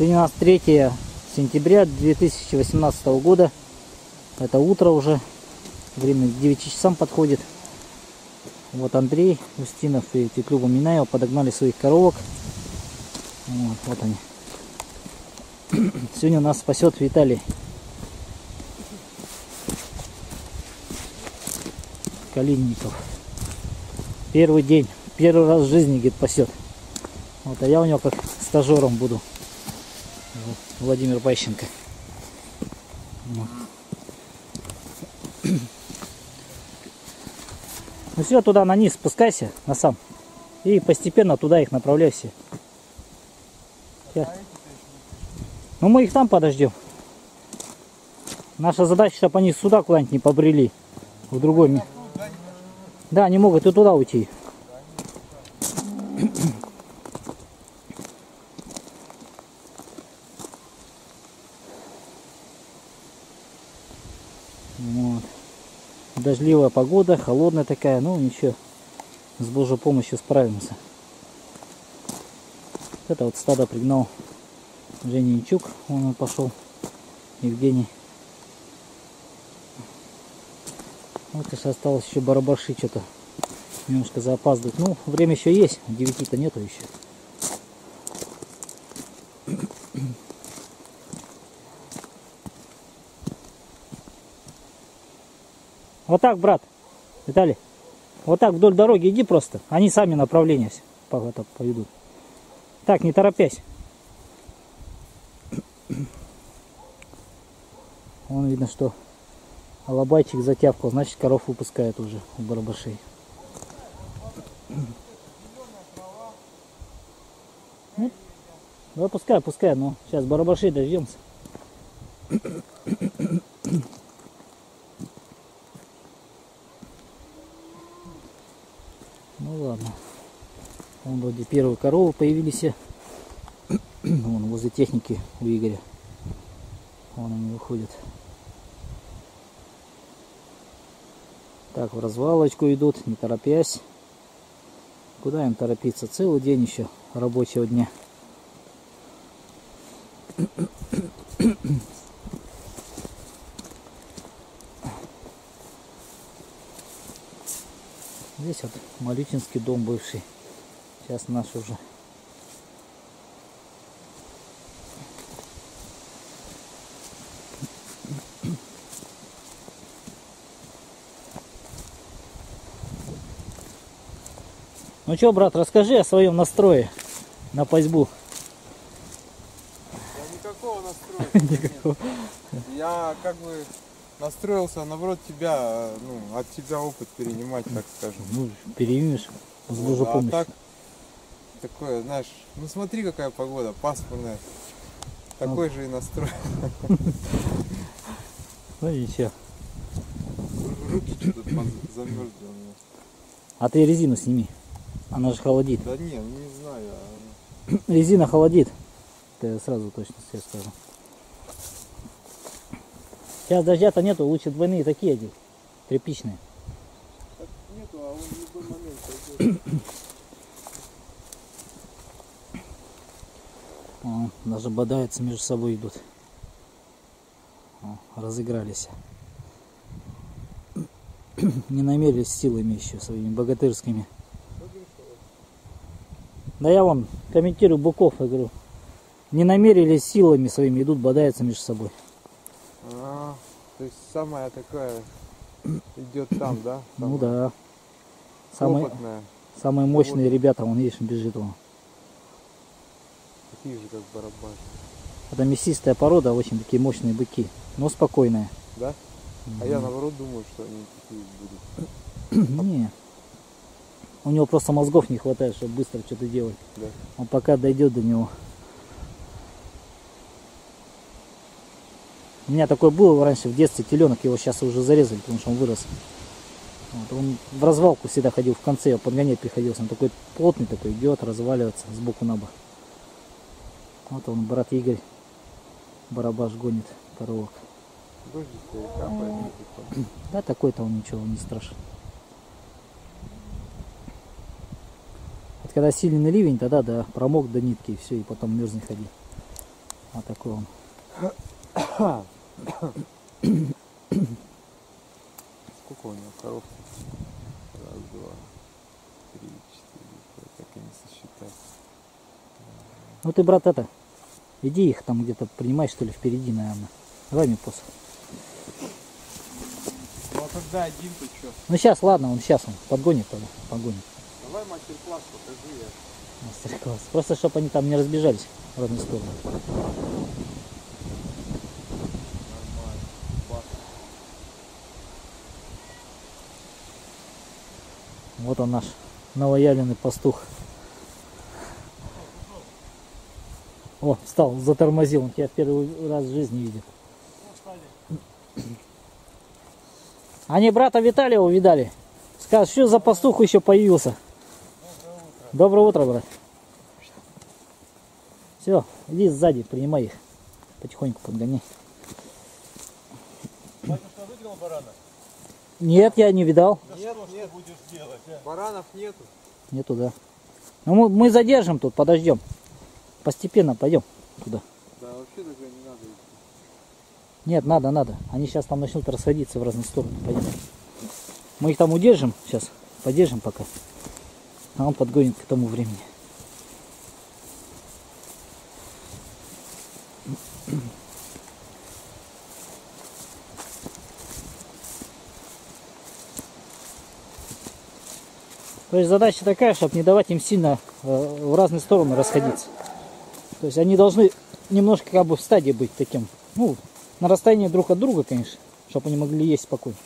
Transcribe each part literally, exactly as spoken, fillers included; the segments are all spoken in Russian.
Сегодня у нас третье сентября две тысячи восемнадцатого года. Это утро уже. Время к девяти часам подходит. Вот Андрей Устинов и Теклюба Минаева подогнали своих коровок. Вот, вот они. Сегодня у нас спасет Виталий. Калинников. Первый день. Первый раз в жизни, говорит, пасет. Вот, а я у него как стажером буду. Владимир Пайщенко. Вот. Ну все, туда на низ спускайся, на сам. И постепенно туда их направляйся. Ну мы их там подождем. Наша задача, чтобы они сюда куда-нибудь не побрели. В другой место. Да, они могут и туда уйти. Вот. Дождливая погода, холодная такая, ну ничего, с Божьей помощью справимся. Это вот стадо пригнал Женя Янчук, он пошел, Евгений. Вот сейчас осталось еще барабаши, что-то немножко запаздывать. Ну, время еще есть, девяти-то нету еще. Вот так, брат, Виталий, вот так вдоль дороги иди просто. Они сами направление поведут. Так, не торопясь. Вон видно, что алабайчик затявкал, значит коров выпускает уже у барабашей. Ну, да пускай, пускай, но сейчас барабашей дождемся. Ну ладно. Вон вроде первые коровы появились. Вон возле техники у Игоря. Вон они выходят. Так, в развалочку идут, не торопясь. Куда им торопиться? Целый день еще рабочего дня. Здесь вот Малютинский дом бывший. Сейчас наш уже. Ну что, брат, расскажи о своем настрое на пасьбу. Я никакого настроя. Никакого. Я как бы настроился, наоборот, тебя, ну, от тебя опыт перенимать, так скажем. Ну, перенимешь с Божьей помощью. А так, такое, знаешь, ну смотри, какая погода, пасмурная. Такой же и настрой. Ну ничего. Руки что-то замерзли у меня. А ты резину сними. Она же холодит. Да не, не знаю. Резина холодит. Это я сразу точно себе скажу. Сейчас дождя-то нету, лучше двойные такие одеть. Тряпичные. Так нету, а он в любой момент пойдет. О, даже бодаются, между собой идут. О, разыгрались. Не намерились силами еще своими богатырскими. Да я вон комментирую Быков, я говорю, не намерились силами своими, идут, бодаются между собой. А, то есть самая такая идет там, да? Самая ну да. Самые, самые мощные вот. Ребята, вон видишь, бежит он. Такие же, как барабаш. Это мясистая порода, очень такие мощные быки, но спокойные. Да? А mm. я наоборот думаю, что они такие будут. Не. У него просто мозгов не хватает, чтобы быстро что-то делать. Да. Он пока дойдет до него. У меня такой был раньше в детстве теленок, его сейчас уже зарезали, потому что он вырос. Вот, он в развалку всегда ходил в конце, его подгонять приходилось. Он такой плотный, такой идет, разваливается сбоку на бок. Вот он, брат Игорь, барабаш гонит коровок. Да, такой-то он ничего не страшен. Это когда сильный ливень, тогда да, промок до нитки и все, и потом мерзнет ходи. Вот такой он. Сколько у него коров? Раз, два, три, четыре. Так и не сосчитать. Ну ты, брат, это, иди их там где-то принимай, что ли, впереди, наверное. Давай мне посох. Ну а когда один, то что? Ну сейчас, ладно, он сейчас он подгонит, тогда, погонит. Давай мастер-класс покажи я. Мастер-класс. Просто, чтобы они там не разбежались в разные стороны. Нормально. Бах. Вот он наш новоявленный пастух. О, встал, затормозил. Он тебя в первый раз в жизни видит. Они брата Виталия увидали. Скажут, что за пастух еще появился. Доброе утро, брат. Все, иди сзади, принимай их. Потихоньку подгоняй. Батюшка выгнал барана? Нет, я не видал. Да Нет, что ж нет. ты будешь делать, а? Баранов нету. Нету, да. Ну, мы, мы задержим тут, подождем. Постепенно пойдем туда. Да, вообще даже не надо идти. Нет, надо, надо. Они сейчас там начнут расходиться в разные стороны. Пойдем. Мы их там удержим сейчас. Подержим пока. А он подгонит к тому времени. То есть задача такая, чтобы не давать им сильно э, в разные стороны расходиться. То есть они должны немножко как бы в стадии быть таким, ну, на расстоянии друг от друга, конечно, чтобы они могли есть спокойно.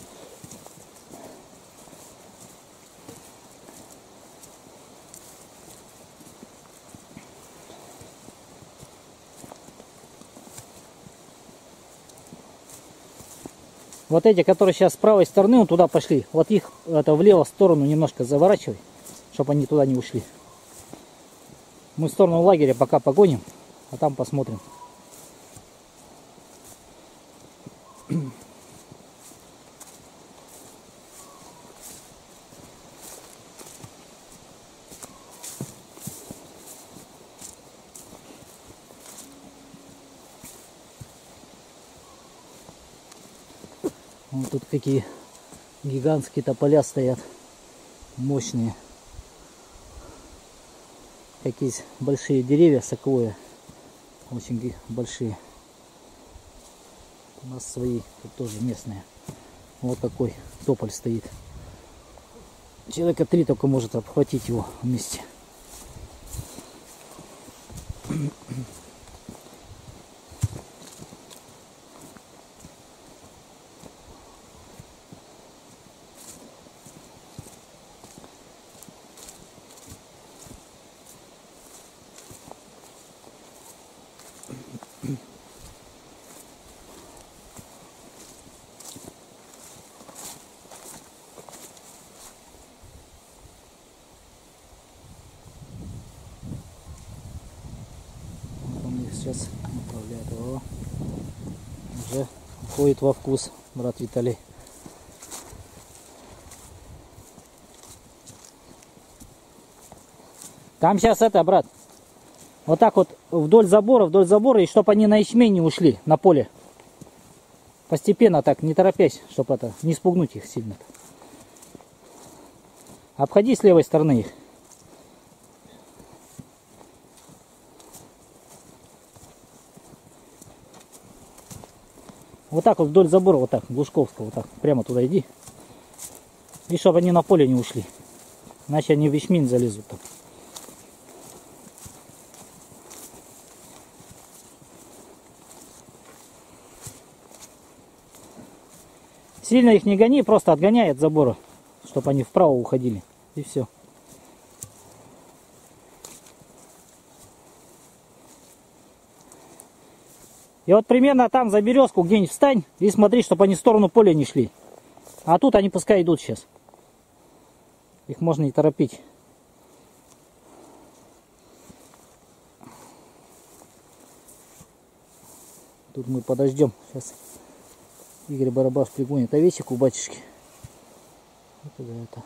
Вот эти, которые сейчас с правой стороны, вот туда пошли, вот их это влево сторону немножко заворачивай, чтобы они туда не ушли. Мы в сторону лагеря пока погоним, а там посмотрим. Вот тут какие гигантские тополя стоят, мощные. Какие большие деревья соковые, очень большие. У нас свои, тут тоже местные. Вот такой тополь стоит. Человека три только может обхватить его вместе. Сейчас направляет его, уже входит во вкус брат Виталий. Там сейчас это, брат, вот так вот вдоль забора, вдоль забора, и чтобы они на ячмень не ушли на поле. Постепенно так, не торопясь, чтобы это, не спугнуть их сильно. Обходи с левой стороны их. Вот так вот вдоль забора, вот так, Глушковского, вот так, прямо туда иди. И чтобы они на поле не ушли. Иначе они в ячмень залезут там. Сильно их не гони, просто отгоняй от забора, чтобы они вправо уходили. И все. И вот примерно там за березку где-нибудь встань и смотри, чтобы они в сторону поля не шли. А тут они пускай идут сейчас. Их можно не торопить. Тут мы подождем. Сейчас Игорь Барабаш пригонит овечек у батюшки. Вот это, это.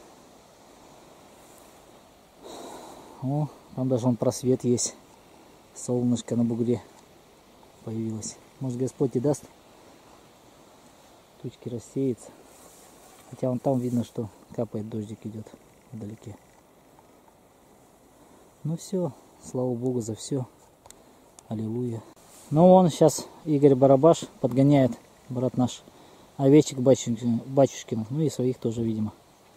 О, там даже вон просвет есть. Солнышко на бугре. появилась. Может, Господь и даст. Тучки рассеются. Хотя вон там видно, что капает, дождик идет вдалеке. Ну все, слава Богу за все. Аллилуйя. Ну вон сейчас Игорь Барабаш подгоняет, брат наш, овечек батюшкиных, ну и своих тоже, видимо.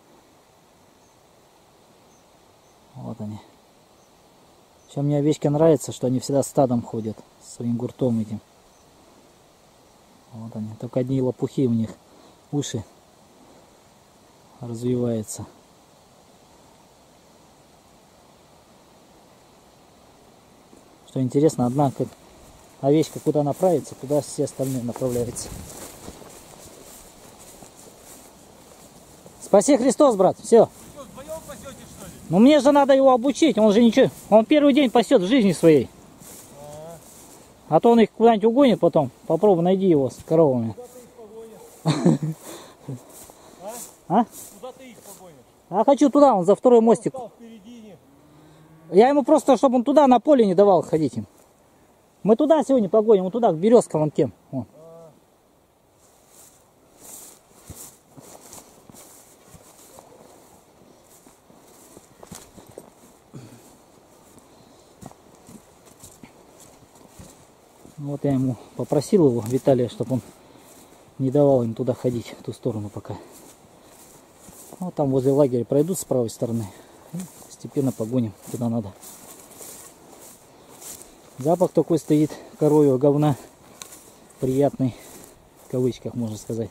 Вот они. Чем мне овечки нравится, что они всегда стадом ходят, своим гуртом этим. Вот они, только одни лопухи у них, уши развиваются. Что интересно, одна как овечка куда направится, туда все остальные направляются. Спаси Христос, брат, все. Что, вдвоем пасете, что ли? Ну мне же надо его обучить, он же ничего, он первый день пасет в жизни своей. А, А то он их куда-нибудь угонит потом. Попробуй, найди его с коровами. куда ты их погонишь? А? А? Куда ты их погонишь? А хочу туда, он за второй мостик. Стал впереди них. Я ему просто, чтобы он туда на поле не давал ходить им. Мы туда сегодня погоним, вот туда, к березкам вон тем. Вон. А, Вот я ему попросил его, Виталия, чтобы он не давал им туда ходить, в ту сторону пока. Вот там возле лагеря пройдут с правой стороны. И постепенно погоним куда надо. Запах такой стоит коровьего говна. Приятный, в кавычках можно сказать.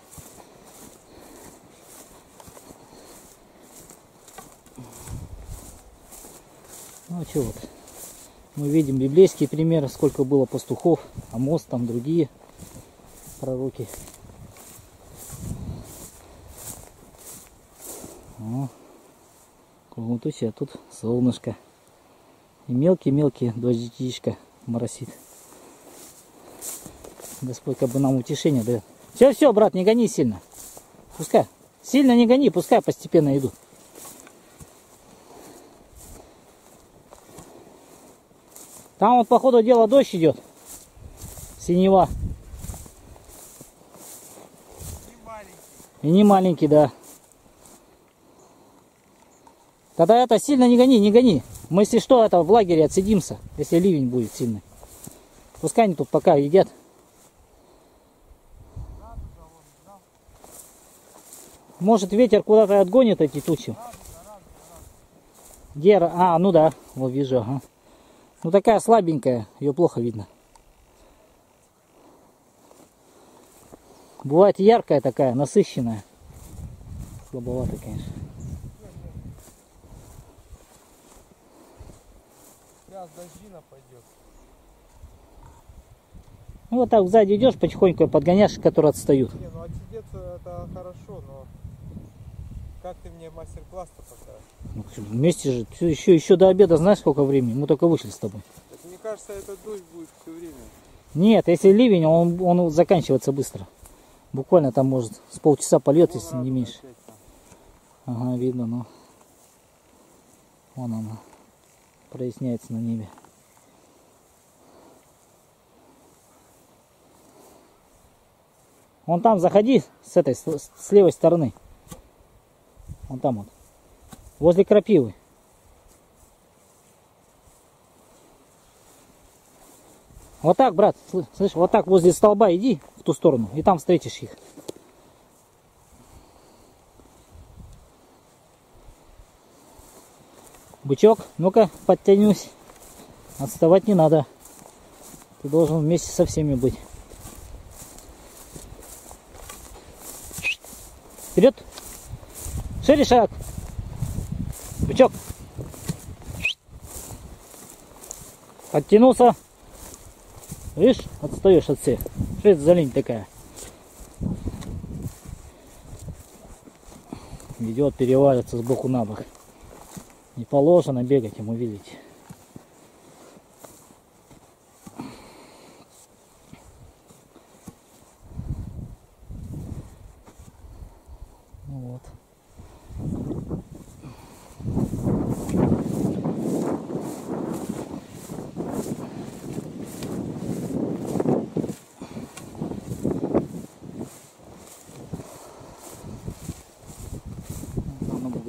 Ну а что вот. Мы видим библейские примеры, сколько было пастухов, Амос, там другие пророки. О, кругом тучи, а тут солнышко. И мелкие-мелкие дождичка моросит. Господь как бы нам утешение дает. Все, все, брат, не гони сильно. Пускай. Сильно не гони, пускай постепенно идут. Там вот по ходу дела дождь идет. Синева. Не маленький. И не маленький, да. Тогда это сильно не гони, не гони. Мы, если что, это в лагере отсидимся, если ливень будет сильный. Пускай они тут пока едят. Может, ветер куда-то отгонит эти тучи. Где? А, ну да, вот вижу, ага. Ну такая слабенькая, ее плохо видно. Бывает яркая такая, насыщенная. Слабовато, конечно. Сейчас дождина пойдет. Ну вот так сзади идешь потихоньку, подгоняешь, которые отстают. Не, ну отсидеться это хорошо, но как ты мне мастер-класс-то покажешь? Ну, вместе же, еще, еще до обеда знаешь сколько времени? Мы только вышли с тобой. Так, мне кажется, этот дождь будет все время. Нет, если ливень, он, он заканчивается быстро. Буквально там может с полчаса польет, Ну, если ладно, не меньше. опять там. Ага, видно, но вон она проясняется на небе. Вон там заходи с этой, с, с левой стороны. Вон там вот. Возле крапивы. Вот так, брат, слышь, вот так возле столба иди в ту сторону, и там встретишь их. Бычок, ну-ка, подтянусь. Отставать не надо. Ты должен вместе со всеми быть. Вперед! Шире шаг! Бычок! Подтянулся. Видишь, отстаешь от всех. Что это за лень такая? Идет, переваливается с боку на бок. Не положено бегать ему, видите. Вот.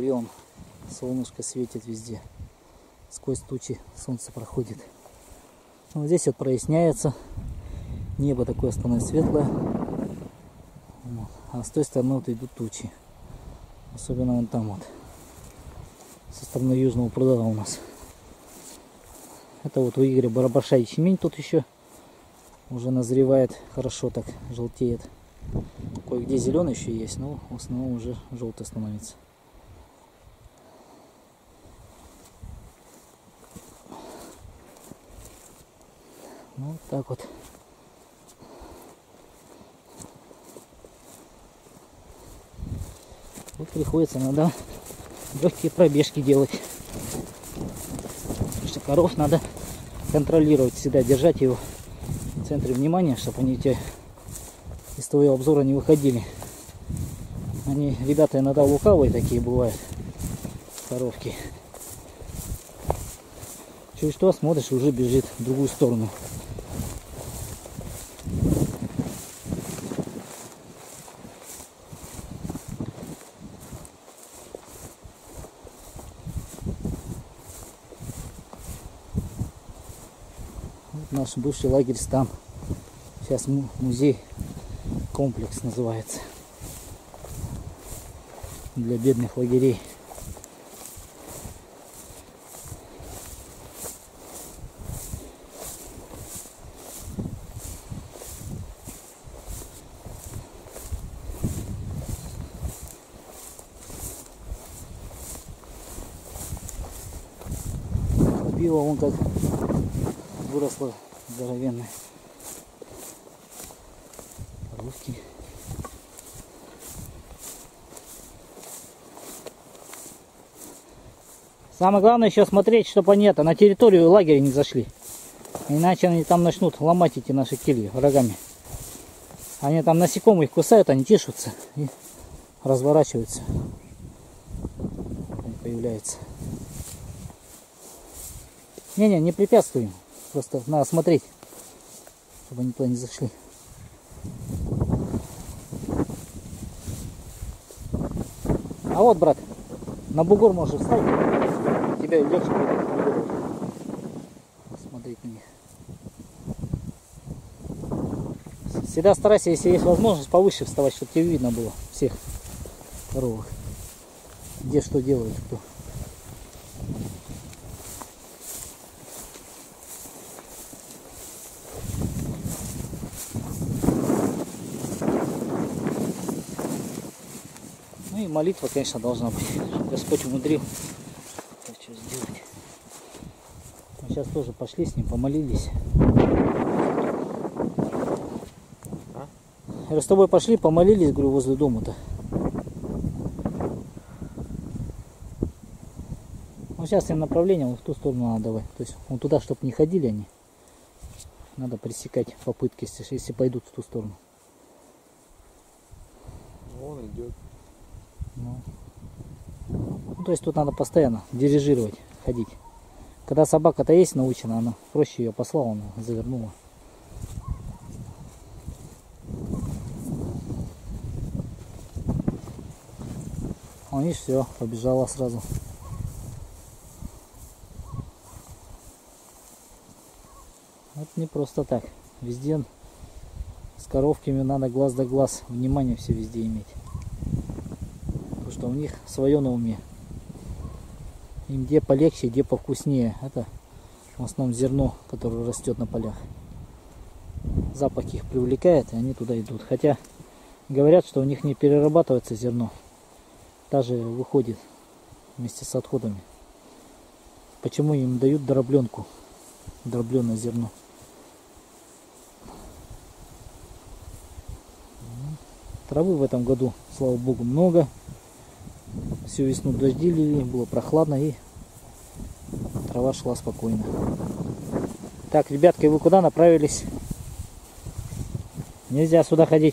Москве он солнышко светит везде. Сквозь тучи солнце проходит. Вот здесь вот проясняется. Небо такое становится светлое. Вот. А с той стороны вот идут тучи. Особенно вон там вот. Со стороны южного пруда у нас. Это вот у Игоря Барабаша ячмень тут еще уже назревает. Хорошо так желтеет. Кое-где зеленый еще есть, но в основном уже желтый становится. Ну, вот так вот. Вот приходится иногда легкие пробежки делать. Потому что коров надо контролировать, всегда держать его в центре внимания, чтобы они у тебя из твоего обзора не выходили. Они, ребята, иногда лукавые такие бывают, коровки. Чуть что, смотришь, уже бежит в другую сторону. Вот наш бывший лагерь Стан. Сейчас музей комплекс называется. Для бедных лагерей. Пиво вон как выросло здоровенное. Коровки. Самое главное еще смотреть, чтобы они это, на территорию лагеря не зашли. Иначе они там начнут ломать эти наши кельи врагами. Они там насекомых кусают, они тешутся и разворачиваются. Они появляются. Не-не, не препятствуем. Просто надо смотреть, чтобы они туда не зашли. А вот, брат, на бугор можешь встать. Тебя легче будет смотреть на них. Всегда старайся, если есть возможность, повыше вставать, чтобы тебе видно было всех коровок. Где что делают, кто. Ну и молитва, конечно, должна быть. Господь умудрил что сделать. Мы сейчас тоже пошли с ним, помолились. А? Я с тобой пошли, помолились, говорю, возле дома-то. Ну сейчас им направление вот в ту сторону надо давать. То есть вон туда, чтобы не ходили они. Надо пресекать попытки, если, если пойдут в ту сторону. Он идет. Ну. Ну, то есть тут надо постоянно дирижировать, ходить. Когда собака-то есть научена, она проще ее послала, она завернула. Он, видишь, все, побежала сразу. Это не просто так. Везде с коровками надо глаз да глаз, внимание все везде иметь. Потому что у них свое на уме. Им где полегче, где повкуснее. Это в основном зерно, которое растет на полях. Запах их привлекает, и они туда идут. Хотя говорят, что у них не перерабатывается зерно. Даже выходит вместе с отходами. Почему им дают дробленку? Дробленое зерно. Травы в этом году, слава богу, много. Всю весну дожди лили, было прохладно и трава шла спокойно. Так, ребятки, вы куда направились? Нельзя сюда ходить.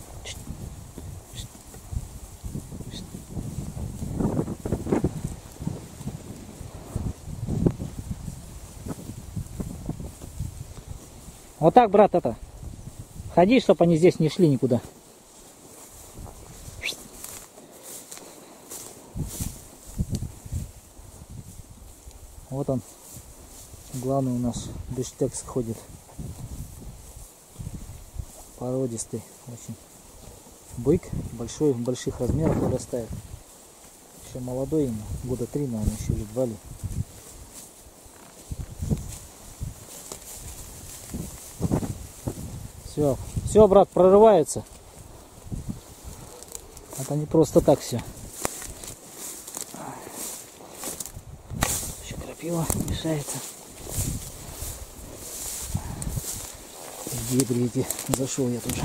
Вот так, брат, это. Ходи, чтобы они здесь не шли никуда. Вот он, главный у нас бифштекс ходит. Породистый очень. Бык большой, больших размеров вырастает. Еще молодой ему, года три, наверное, еще или два ли. Все, все, брат, прорывается. Это не просто так все. Еще крапива мешается. Иди, иди, иди. Зашел я тоже.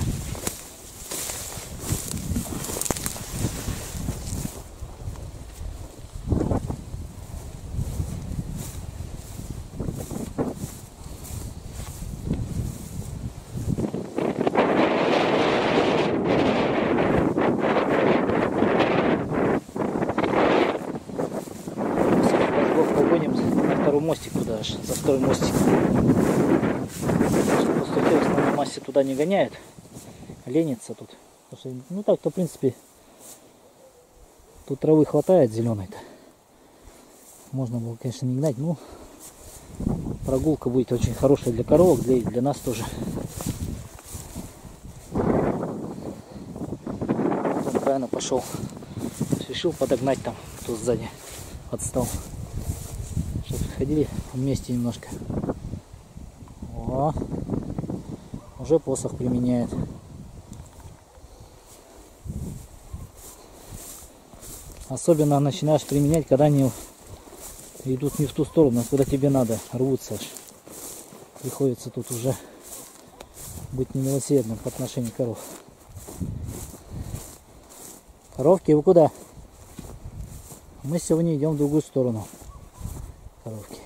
Мостик туда аж, за второй мостик. Пустотел в основной массе туда не гоняет, ленится тут. Потому что, ну так-то в принципе тут травы хватает зеленой-то. Можно было, конечно, не гнать, но прогулка будет очень хорошая для коровок, для, для нас тоже. Он правильно пошел. Решил подогнать там, кто сзади отстал. Ходили вместе немножко. О, уже посох применяет. Особенно начинаешь применять, когда они идут не в ту сторону, а куда тебе надо, рвутся аж. Приходится тут уже быть немилосердным по отношению к коров. Коровки, вы куда? Мы сегодня идем в другую сторону. Коровки.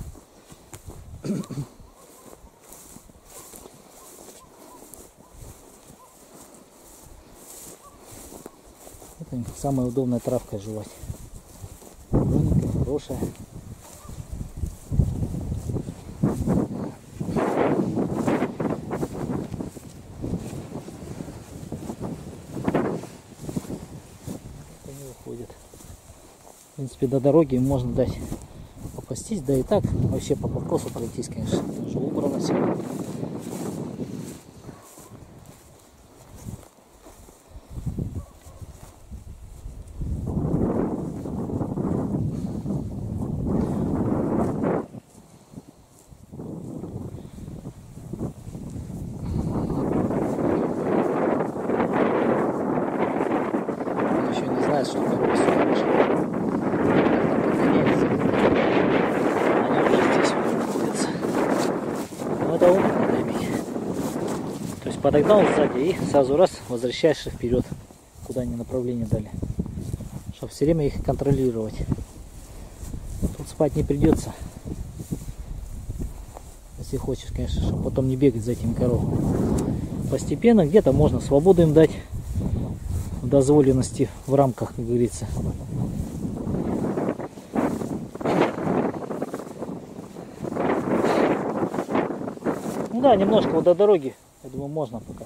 Это самая удобная травка жевать. Зелененькая, хорошая. Не уходит. В принципе, до дороги можно дать попастись, да и так вообще по покосу пройтись, конечно, уже убрано все. Он еще не знает, что корова сюда вышла. То есть подогнал сзади и сразу раз возвращаешься вперед, куда они направление дали, чтобы все время их контролировать. Тут спать не придется, если хочешь, конечно, чтобы потом не бегать за этими коровами. Постепенно где-то можно свободу им дать в дозволенности, в рамках, как говорится. Ну да, немножко вот до дороги, я думаю, можно пока.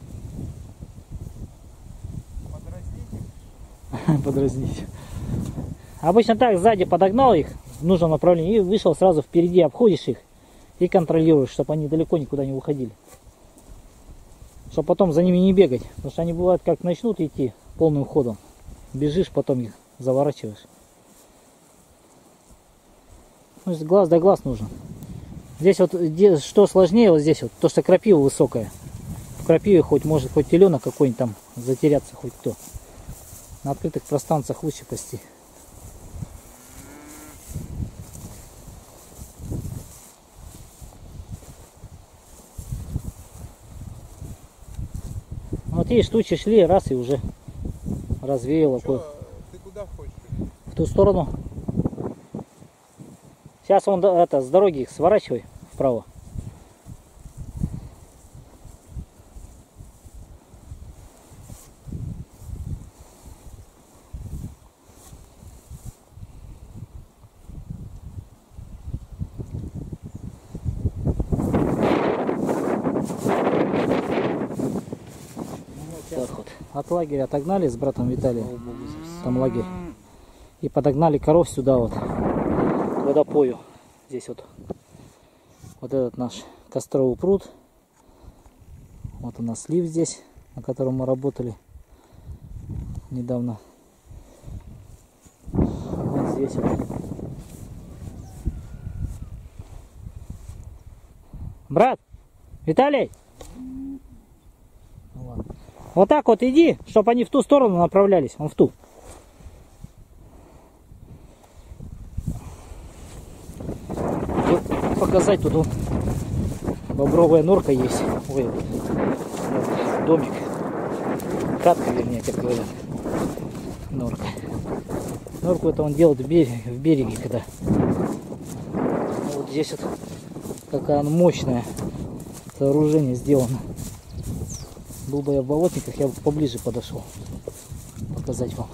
Подразнить? Подразнить. Обычно так, сзади подогнал их в нужном направлении и вышел сразу впереди, обходишь их и контролируешь, чтобы они далеко никуда не уходили. Чтобы потом за ними не бегать, потому что они бывают, как начнут идти полным ходом, бежишь, потом их заворачиваешь. Ну, глаз да глаз нужен. Здесь вот где, что сложнее, вот здесь вот, то, что крапива высокая. В крапиве хоть может хоть теленок какой-нибудь там затеряться, хоть кто. На открытых пространствах лучше пасти. Вот видишь, тучи шли, раз и уже развеяло. Чё, ты куда хочешь? В ту сторону. Сейчас он это, с дороги сворачивай вправо. Так вот. От лагеря отогнали с братом Виталием, там лагерь, и подогнали коров сюда вот, к водопою. Здесь вот, вот этот наш костровый пруд. Вот у нас слив здесь, на котором мы работали недавно. И вот здесь вот. Брат, Виталий! Вот так вот иди, чтобы они в ту сторону направлялись, он в ту. Вот показать тут вот, бобровая норка есть. Ой, вот, вот, домик. Катка, вернее, как говорят. Норка. Норку это он делает в береге, в береге когда. Вот здесь вот какая она мощная сооружение сделано. Был бы я в болотниках, я бы поближе подошел показать вам.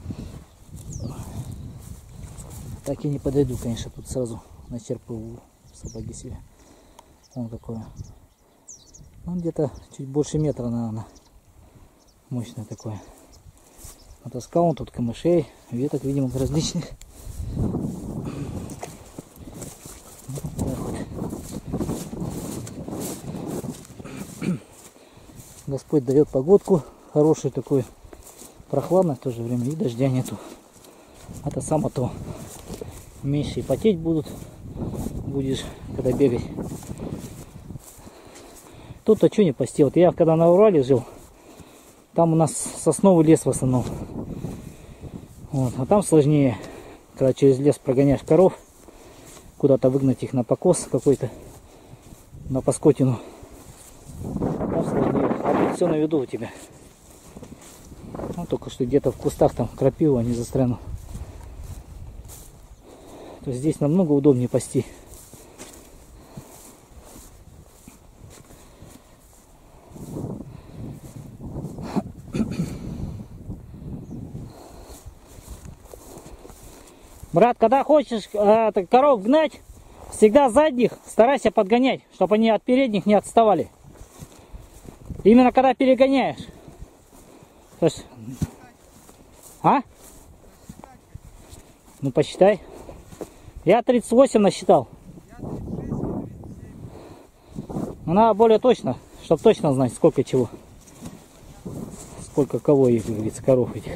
Так и не подойду, конечно, тут сразу начерпываю собаки себе. Вон какое. Ну, где-то чуть больше метра, наверное. Мощное такое. Натаскал он тут камышей, веток, видимо, различных. Вот так вот. Господь дает погодку хорошую такую, прохладно в то же время, и дождя нету. Это само то. Меньше и потеть будут, будешь, когда бегать. Тут-то что не пасти. Вот я когда на Урале жил, там у нас сосновый лес в основном. Вот, а там сложнее, когда через лес прогоняешь коров, куда-то выгнать их на покос какой-то, на паскотину. Там сложнее. А тут все на виду у тебя. Ну, только что где-то в кустах там крапиву они застрянут. То есть здесь намного удобнее пасти. Брат, когда хочешь э, коров гнать, всегда задних старайся подгонять, чтобы они от передних не отставали. Именно когда перегоняешь. То есть... А? Ну посчитай. Я тридцать восемь насчитал. Ну, надо более точно, чтобы точно знать, сколько чего. Сколько кого их, как говорится, коров этих.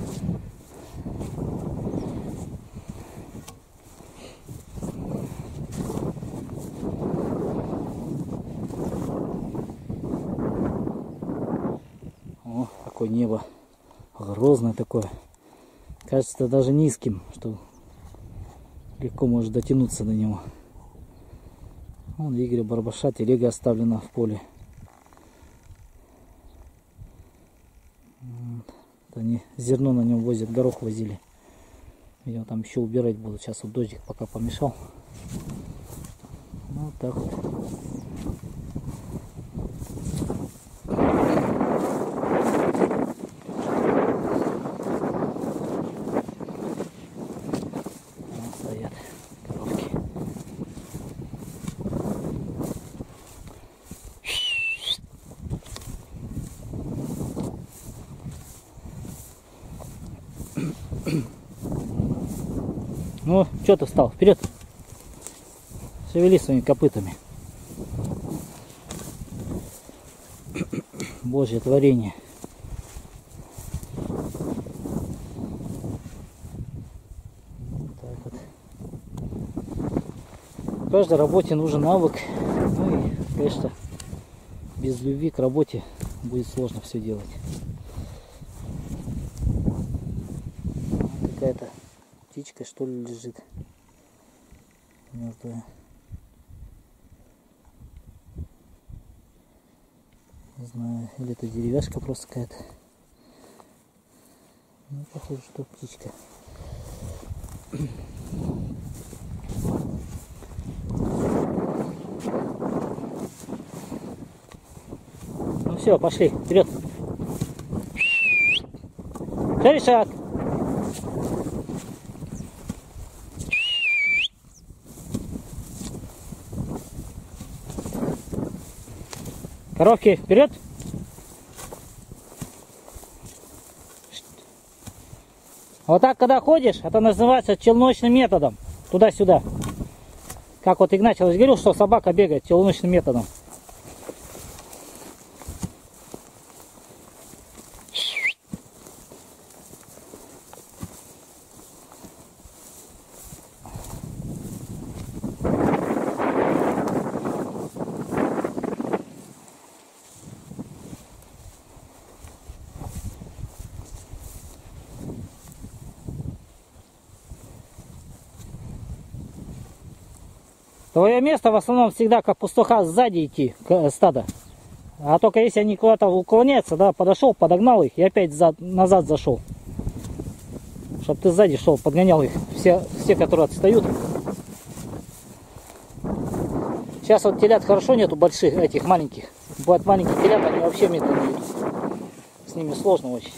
О, какое небо. Грозное такое. Кажется даже низким, что легко можешь дотянуться до него. Вон Игоря Барбаша, телега оставлена в поле. Вот. Они зерно на нем возят, горох возили. Видимо, там еще убирать будут. Сейчас вот дождик пока помешал. Вот так вот. Ну, что ты встал? Вперед! Шевели своими копытами. Божье творение. Вот так вот. В каждой работе нужен навык. Ну и, конечно, без любви к работе будет сложно все делать. Какая-то птичка, что ли, лежит мертвая. Не знаю, или это деревяшка просто какая-то. Ну, похоже, что птичка. Ну все, пошли, вперед. Шаг, шаг. Коровки, вперед! Вот так, когда ходишь, это называется челночным методом. Туда-сюда. Как вот Игнатий говорил, что собака бегает челночным методом. Твое место в основном всегда как пастуха сзади идти к стада. А только если они куда-то уклоняются, да, подошел, подогнал их и опять зад, назад зашел. Чтобы ты сзади шел, подгонял их. Все, все, которые отстают. Сейчас вот телят хорошо нету больших, этих маленьких. Бывают маленькие телят, они вообще медленно идут. С ними сложно очень.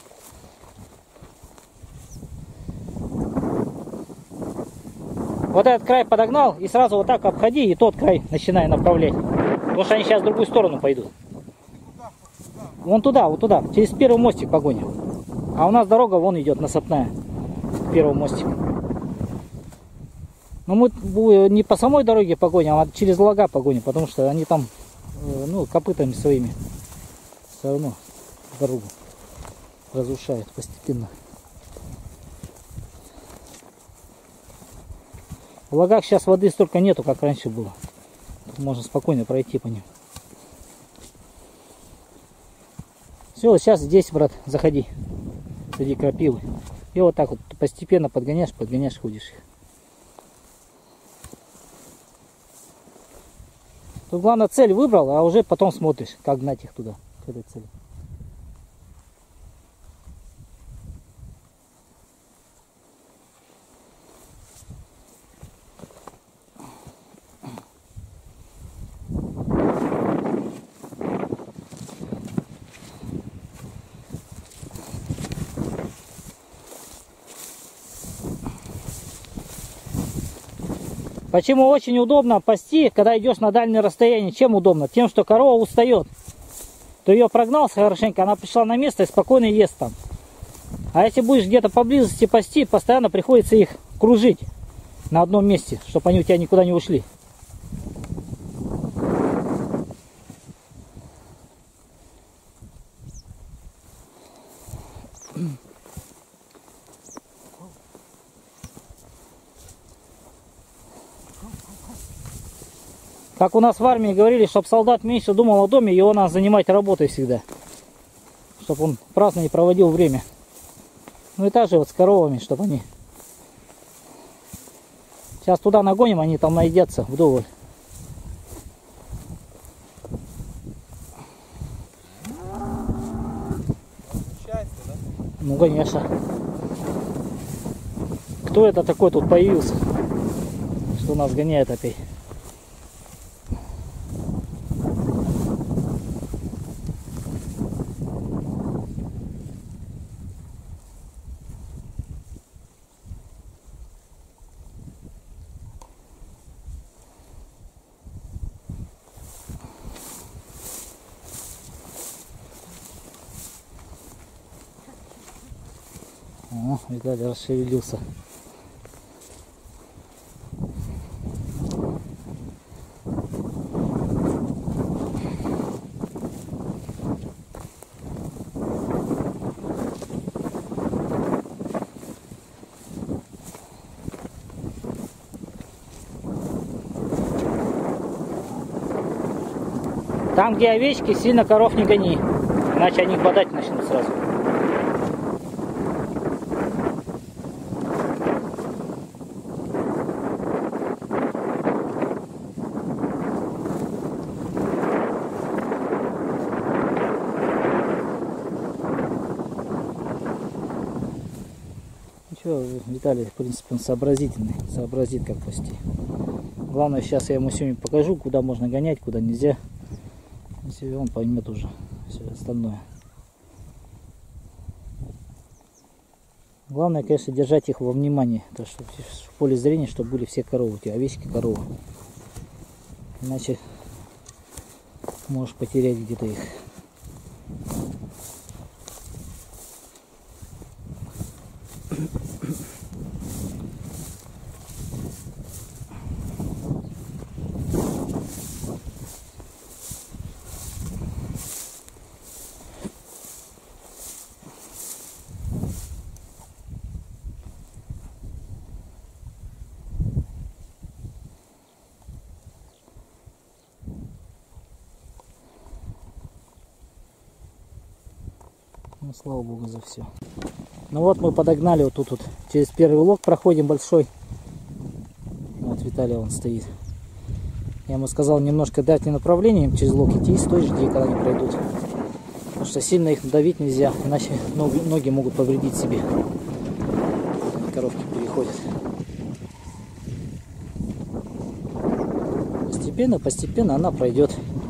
Вот этот край подогнал и сразу вот так обходи, и тот край начинай направлять. Потому что они сейчас в другую сторону пойдут. Вон туда, вот туда, через первый мостик погоним. А у нас дорога вон идет насыпная к первому мостику. Но мы не по самой дороге погоним, а через лага погоним, потому что они там, ну, копытами своими все равно дорогу разрушают постепенно. В лагах сейчас воды столько нету, как раньше было. Тут можно спокойно пройти по ним. Все, сейчас здесь, брат, заходи. Среди крапивы. И вот так вот постепенно подгоняешь, подгоняешь, ходишь их. Тут главное цель выбрал, а уже потом смотришь, как гнать их туда, к этой цели. Почему очень удобно пасти, когда идешь на дальнее расстояние? Чем удобно? Тем, что корова устает. Ты ее прогнал хорошенько, она пришла на место и спокойно ест там. А если будешь где-то поблизости пасти, постоянно приходится их кружить на одном месте, чтобы они у тебя никуда не ушли. Как у нас в армии говорили, чтобы солдат меньше думал о доме, его надо занимать работой всегда. Чтобы он праздно не проводил время. Ну и так же вот с коровами, чтобы они... Сейчас туда нагоним, они там наедятся вдоволь. Счастье, да? Ну конечно. Кто это такой тут появился, что нас гоняет опять? О, видали, расшевелился. Там, где овечки, сильно коров не гони, иначе они бодать начнут сразу. Ничего, Виталий, в принципе, он сообразительный, сообразит, как пасти. Главное, сейчас я ему сегодня покажу, куда можно гонять, куда нельзя. Если он поймет уже все остальное. Главное, конечно, держать их во внимании, то, что в поле зрения, чтобы были все коровы, у тебя овечки, коровы. Иначе можешь потерять где-то их. Ну, слава богу за все. Ну вот мы подогнали вот тут вот. Через первый лог проходим большой. Вот Виталий он стоит. Я ему сказал немножко дать мне направление им через лог идти. Стой, жди, когда они пройдут. Потому что сильно их давить нельзя, иначе ноги, ноги могут повредить себе. Коровки переходят. Постепенно, постепенно она пройдет.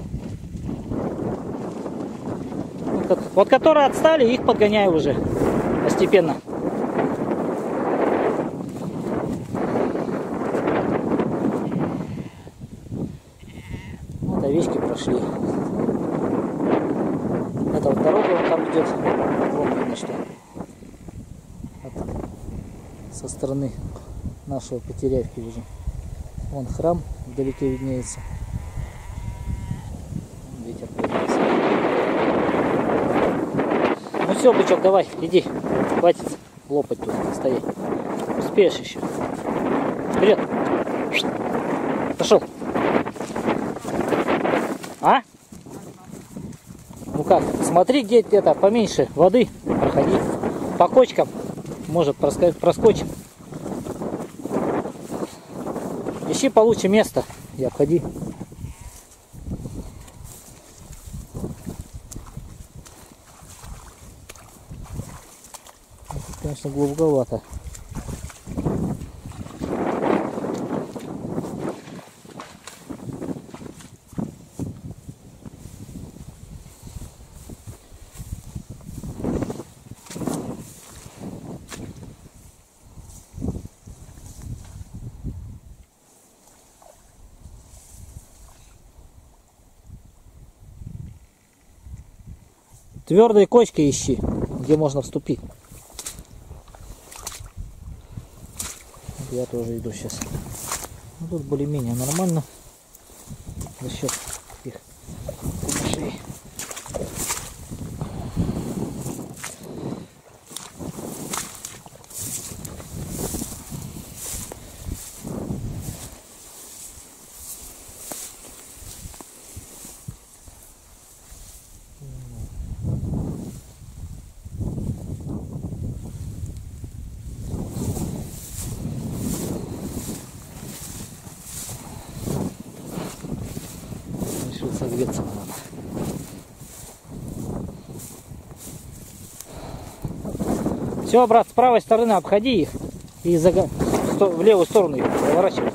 Вот которые отстали, их подгоняю уже постепенно. Вот овечки прошли. Это вот дорога вот там идет. Вон видно, что вот со стороны нашего Потеряевки уже. Вон храм вдалеке виднеется. Ветер поднялся. Ну все, бычок, давай, иди. Хватит лопать тут, стоять. Успеешь еще. Вперед. Пошел. А? Ну как, смотри, где это поменьше воды. Проходи. По кочкам. Может проскочим. Ищи получше место и обходи. Это, конечно, глубоковато. Твердые кочки ищи, где можно вступить. Я тоже иду сейчас. Ну, тут более-менее нормально. За счет их камышей. Согреться надо. Все, брат, с правой стороны обходи их и заг... в левую сторону их поворачивай.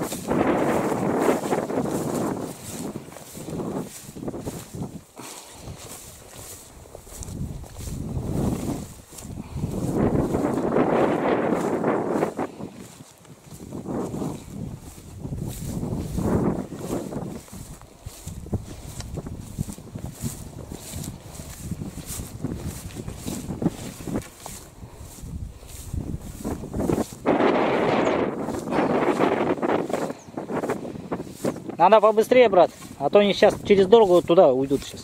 Надо побыстрее, брат, а то они сейчас через дорогу туда уйдут сейчас.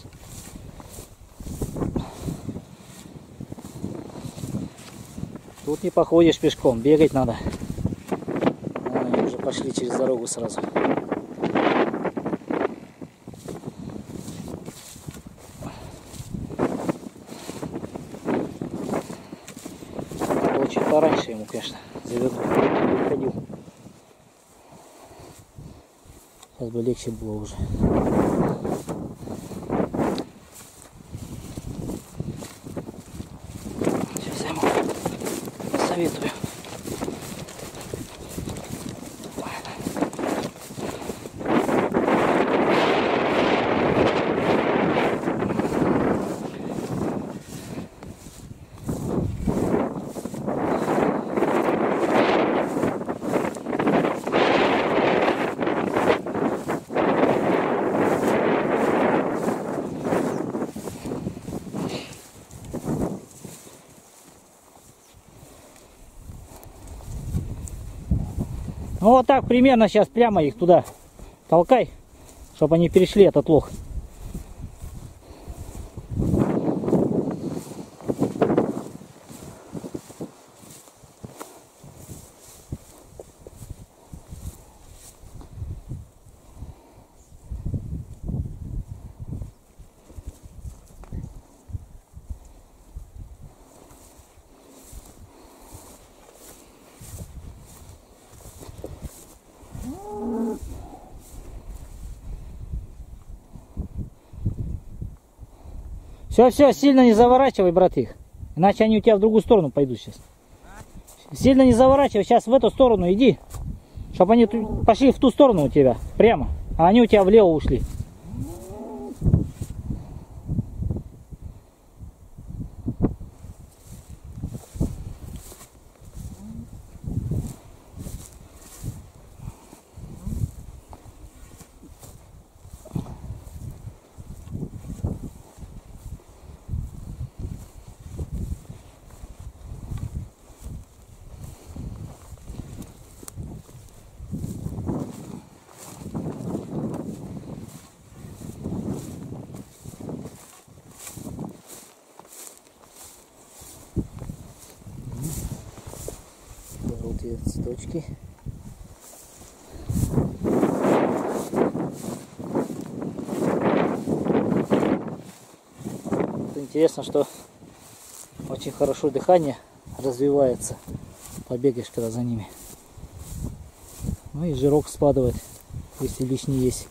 Тут не походишь пешком, бегать надо. А, они уже пошли через дорогу сразу. Надо было чуть пораньше ему, конечно, завернуть. Ходил. Сейчас бы легче было уже. Сейчас я ему посоветую. Ну вот так примерно сейчас прямо их туда толкай, чтобы они перешли этот лог. Все, все, сильно не заворачивай, брат, их. Иначе они у тебя в другую сторону пойдут сейчас. Сильно не заворачивай, сейчас в эту сторону иди. Чтобы они пошли в ту сторону у тебя, прямо. А они у тебя влево ушли. Желтые цветочки. Вот интересно, что очень хорошо дыхание развивается. Побегаешь когда за ними. Ну и жирок спадает, если лишний есть.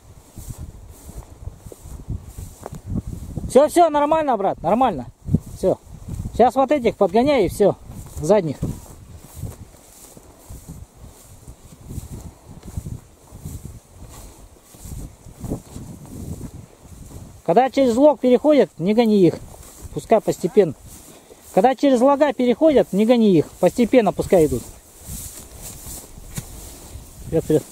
Все, все, нормально, брат, нормально. Все. Сейчас вот этих подгоняй и все. Задних. Когда через лог переходят, не гони их. Пускай постепенно. Когда через лога переходят, не гони их. Постепенно пускай идут. Вперед, вперед.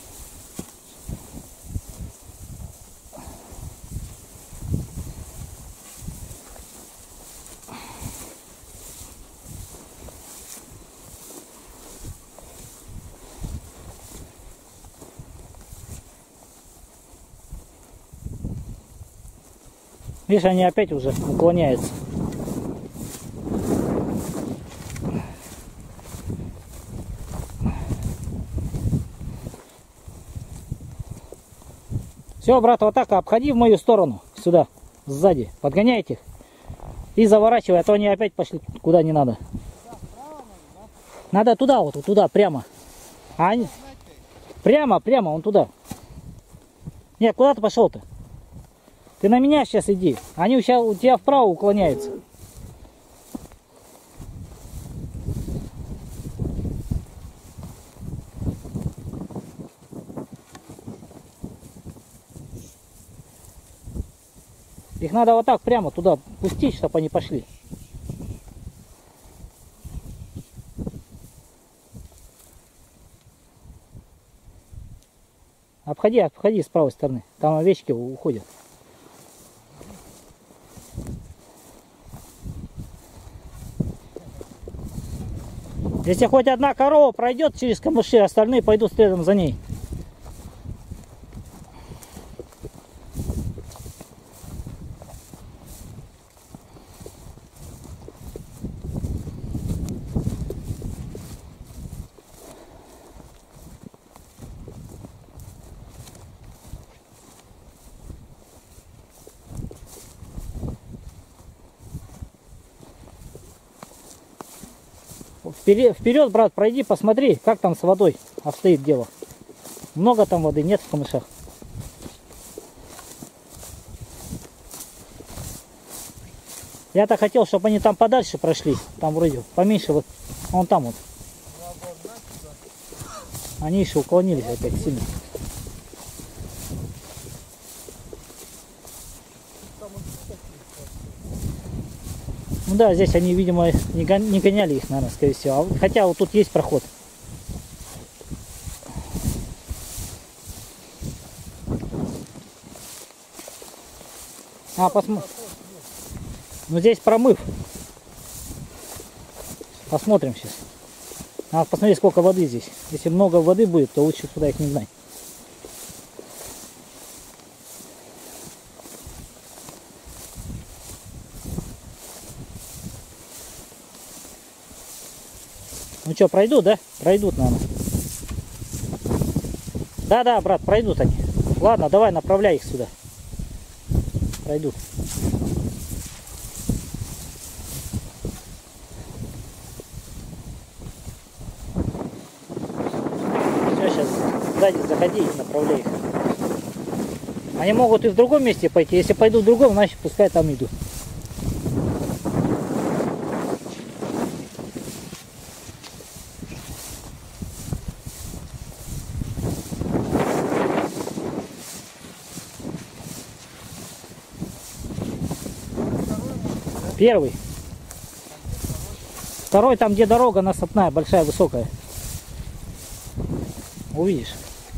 Видишь, они опять уже уклоняются. Все, брат, вот так обходи в мою сторону, сюда, сзади, подгоняйте их и заворачивай, а то они опять пошли куда не надо. Надо туда, вот туда, прямо. А они... Прямо, прямо, вон туда. Нет, куда ты пошел-то? Ты на меня сейчас иди. Они сейчас у тебя вправо уклоняются. Их надо вот так прямо туда пустить, чтобы они пошли. Обходи, обходи с правой стороны. Там овечки уходят. Если хоть одна корова пройдет через камыши, остальные пойдут следом за ней. Вперед, вперед, брат, пройди, посмотри, как там с водой обстоит дело. Много там воды, нет в камышах. Я-то хотел, чтобы они там подальше прошли. Там вроде поменьше, вот, вон там вот. Они еще уклонились опять сильно. Ну да, здесь они, видимо, не гоняли их, наверное, скорее всего. Хотя вот тут есть проход. А, посмотрим. Ну здесь промыв. Посмотрим сейчас. Надо посмотреть, сколько воды здесь. Если много воды будет, то лучше сюда их не гнать. Ну что, пройдут, да? Пройдут, наверное. Да-да, брат, пройдут они. Ладно, давай, направляй их сюда. Пройдут. Все, сейчас сзади заходи и направляй их. Они могут и в другом месте пойти. Если пойдут в другом, значит пускай там идут. Первый. Второй там, где дорога насыпная, большая, высокая. Увидишь.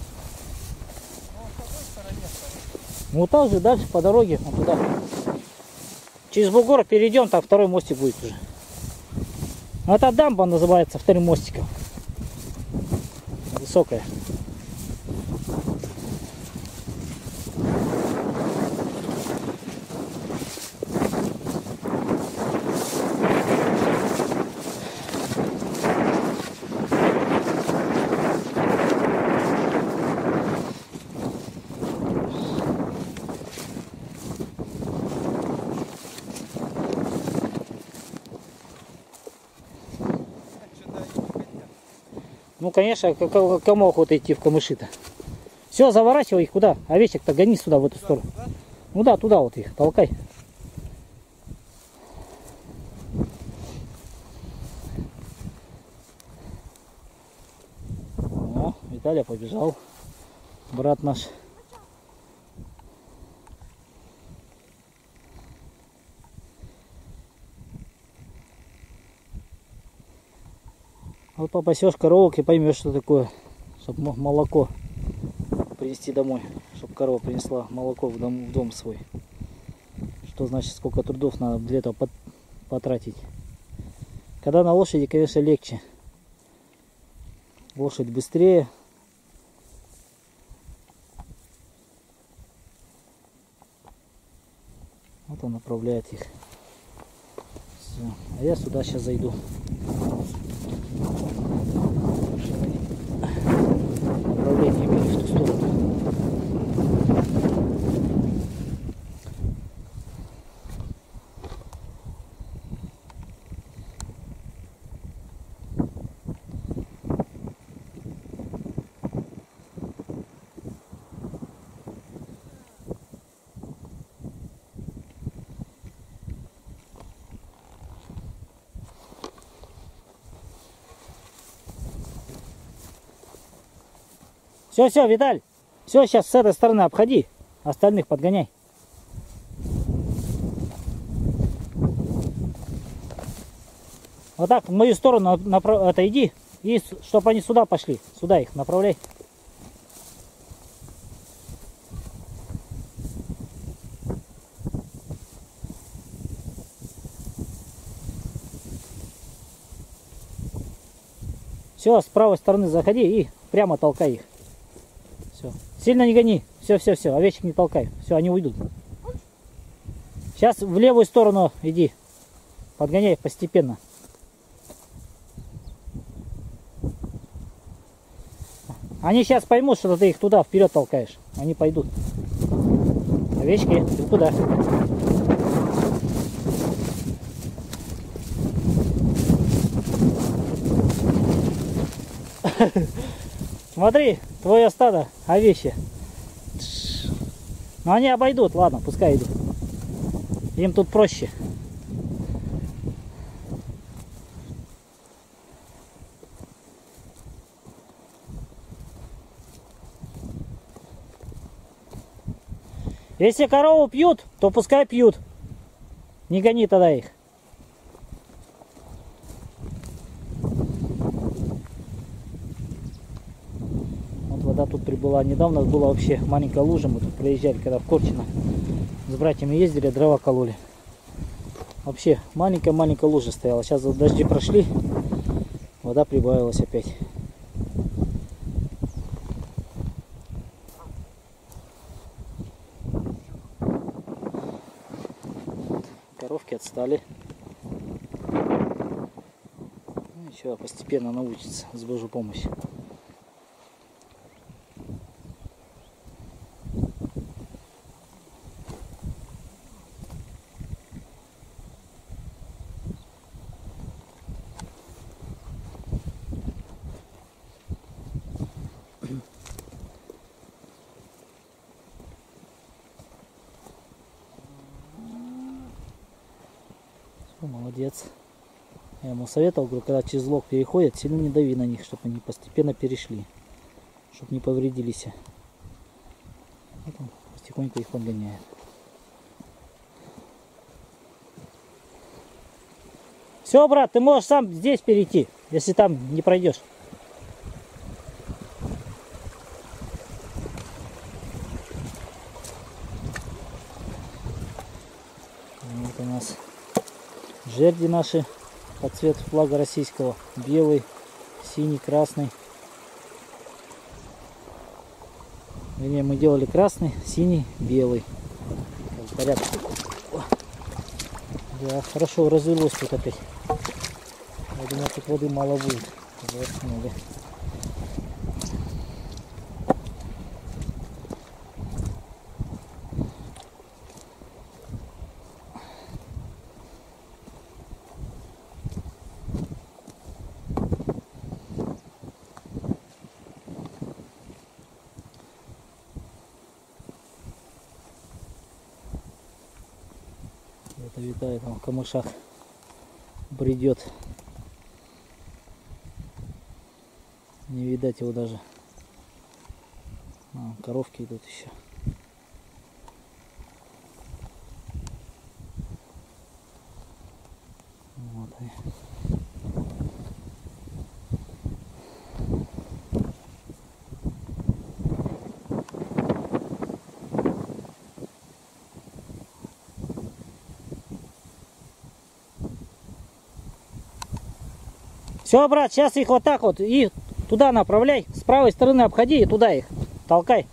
Ну там же дальше по дороге, вот туда. Через бугор перейдем, там второй мостик будет уже. Это дамба называется вторым мостиком. Высокая. Ну, конечно, кому охота идти в камыши-то? Все, заворачивай их куда? Овечек-то гони сюда, в эту сторону. Ну да, туда вот их, толкай. О, Виталий побежал. Брат наш. Вот попасешь коровок и поймешь, что такое, чтобы молоко принести домой, чтобы корова принесла молоко в дом, в дом свой. Что значит, сколько трудов надо для этого потратить. Когда на лошади, конечно, легче. Лошадь быстрее. Вот он направляет их. Все. А я сюда сейчас зайду. Направление имели в ту сторону. Все, все, Виталь. Все, сейчас с этой стороны обходи. Остальных подгоняй. Вот так, в мою сторону направ... это иди. И чтобы они сюда пошли. Сюда их направляй. Все, с правой стороны заходи и прямо толкай их. Все. Сильно не гони. Все, все, все. Овечек не толкай. Все, они уйдут. Сейчас в левую сторону иди. Подгоняй постепенно. Они сейчас поймут, что ты их туда вперед толкаешь. Они пойдут. Овечки, ты куда? Смотри, твое стадо, овечье. Но они обойдут, ладно, пускай идут. Им тут проще. Если корову пьют, то пускай пьют. Не гони тогда их. Вода тут прибыла недавно, была вообще маленькая лужа, мы тут проезжали, когда в Корчино с братьями ездили, дрова кололи. Вообще маленькая-маленькая лужа стояла, сейчас вот дожди прошли, вода прибавилась опять. Коровки отстали. Ну, еще постепенно научится, с Божьей помощью. Молодец. Я ему советовал, говорю, когда через лог переходят, сильно не дави на них, чтобы они постепенно перешли, чтобы не повредились. Вот он потихоньку их подгоняет. Все, брат, ты можешь сам здесь перейти, если там не пройдешь. Вот у нас жерди наши под цвет флага российского. Белый, синий, красный. Вернее, мы делали красный, синий, белый. Порядок. Да, хорошо разлилось тут опять. Я думаю, тут воды мало будет. Вот много. Это витает, он в камышах бредет. Не видать его даже. А, коровки идут еще. Вот они. Все, брат, сейчас их вот так вот и туда направляй. С правой стороны обходи и туда их толкай.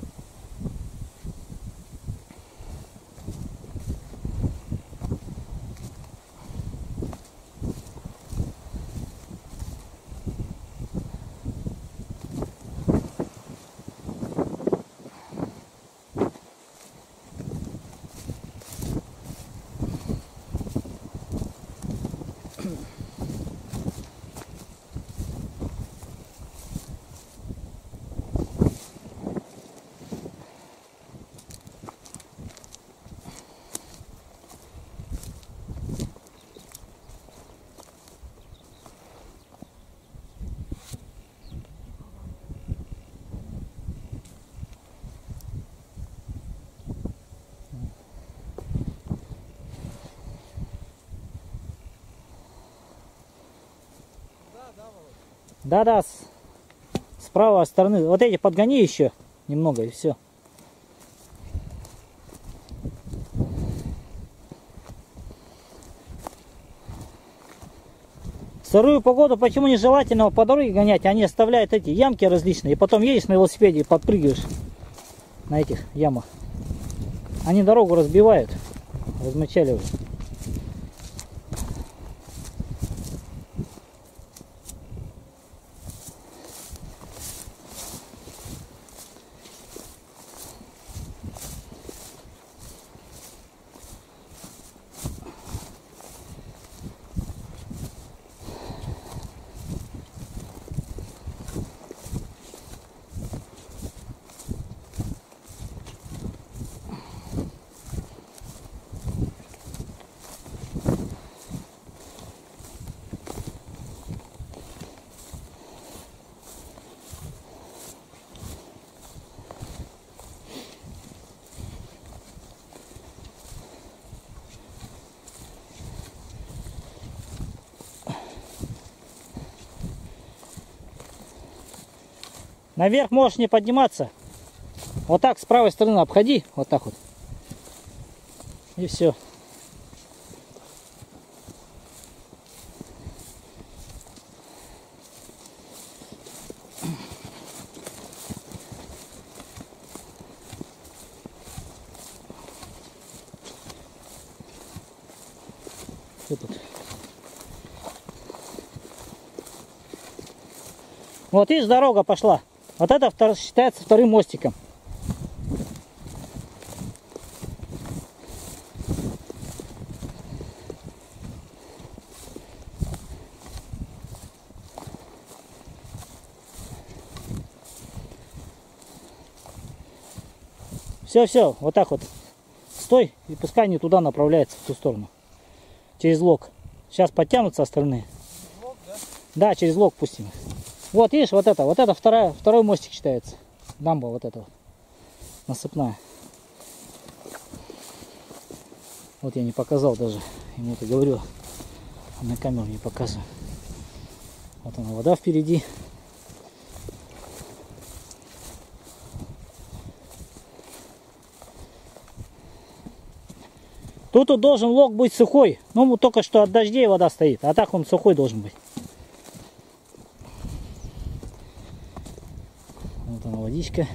Да-да, с, с правой стороны. Вот эти подгони еще немного и все. В сырую погоду почему нежелательно по дороге гонять? Они оставляют эти ямки различные. И потом едешь на велосипеде и подпрыгиваешь на этих ямах. Они дорогу разбивают, размочаливают. Наверх можешь не подниматься. Вот так с правой стороны обходи. Вот так вот. И все. Что тут? Вот видишь, дорога пошла. Вот это втор... считается вторым мостиком. Все, все, вот так вот. Стой, и пускай они туда направляются, в ту сторону. Через лог. Сейчас подтянутся остальные. Лог, да? Да, через лог пустим. Вот, видишь, вот это, вот это вторая, второй мостик считается. Дамба вот эта вот. Насыпная. Вот я не показал даже, ему это говорю. На камеру не показываю. Вот она, вода впереди. Тут вот должен лог быть сухой. Ну, только что от дождей вода стоит. А так он сухой должен быть. Вот она, водичка.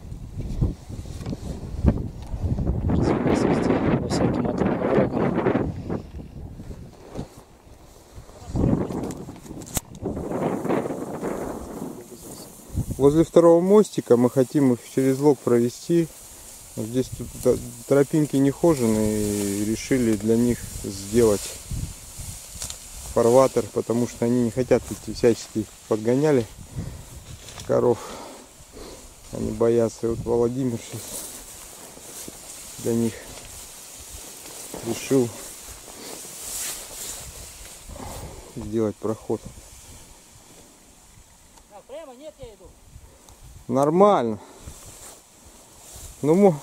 Разбрасывайте по всяким оврагам. Возле второго мостика мы хотим их через лог провести. Здесь тут тропинки нехоженые, и решили для них сделать фарватер, потому что они не хотят идти, всячески подгоняли коров. Они боятся. И вот Владимир сейчас для них решил сделать проход. Так, прямо нет, я иду. Нормально. Ну, мо...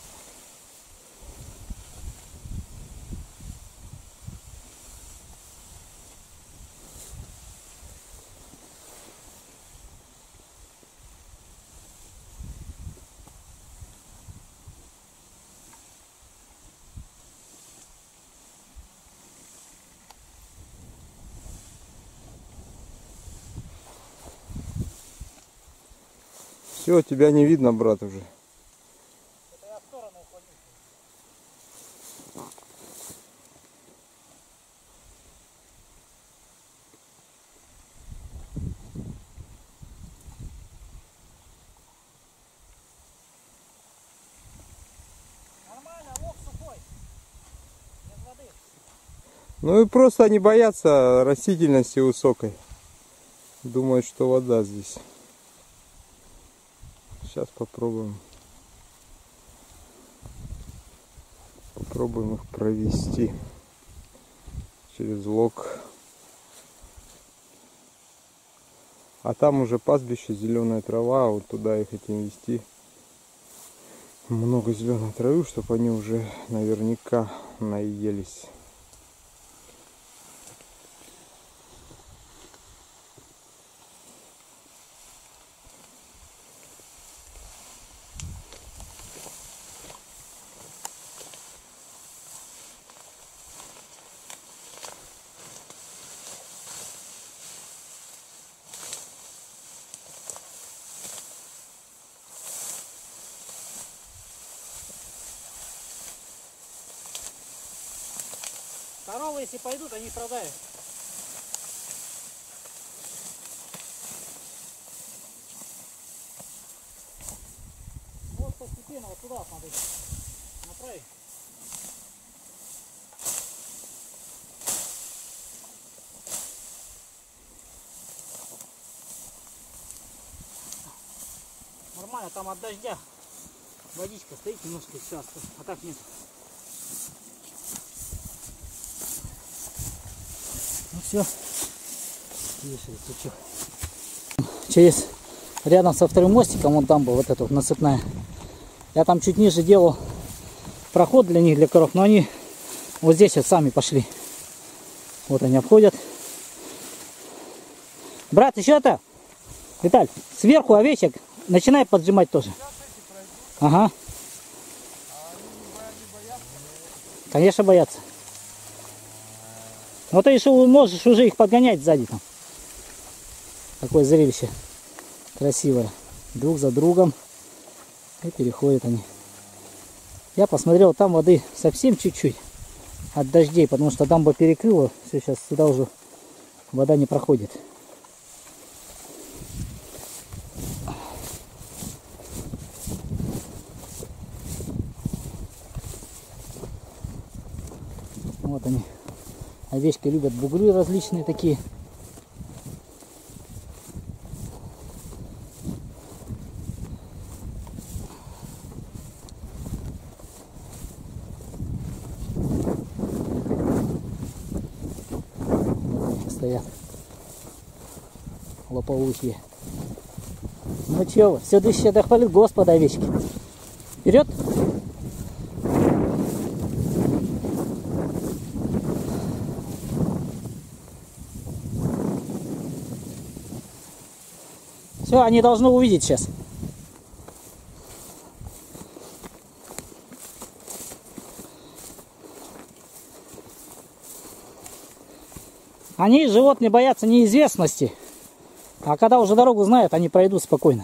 Все, тебя не видно, брат, уже. Это я в сторону уходил. Нормально, лог сухой. Без воды. Ну и просто они боятся растительности высокой. Думают, что вода здесь. Сейчас попробуем. Попробуем их провести через лог. А там уже пастбище, зеленая трава, вот туда их хотим вести. Много зеленой травы, чтобы они уже наверняка наелись. Коровы, если пойдут, они страдают. Вот постепенно вот туда надо направить. Нормально, там от дождя водичка стоит немножко часто, а так нет. Ну все, через рядом со вторым мостиком, вон там был вот эта вот насыпная. Я там чуть ниже делал проход для них, для коров, но они вот здесь вот сами пошли. Вот они обходят. Брат, еще это, Виталь, сверху овечек начинай поджимать тоже. Ага. Конечно, боятся. Но ты еще можешь уже их подгонять сзади там. Такое зрелище красивое. Друг за другом. И переходят они. Я посмотрел, там воды совсем чуть-чуть от дождей, потому что дамба перекрыла. Все, сейчас сюда уже вода не проходит. Вот они. Овечки любят бугры различные такие. Стоят лоповухие. Ну чё вы, все дышите, да хвалит Господа, овечки. Вперед! Все, они должны увидеть сейчас. Они, животные, боятся неизвестности. А когда уже дорогу знают, они пройдут спокойно.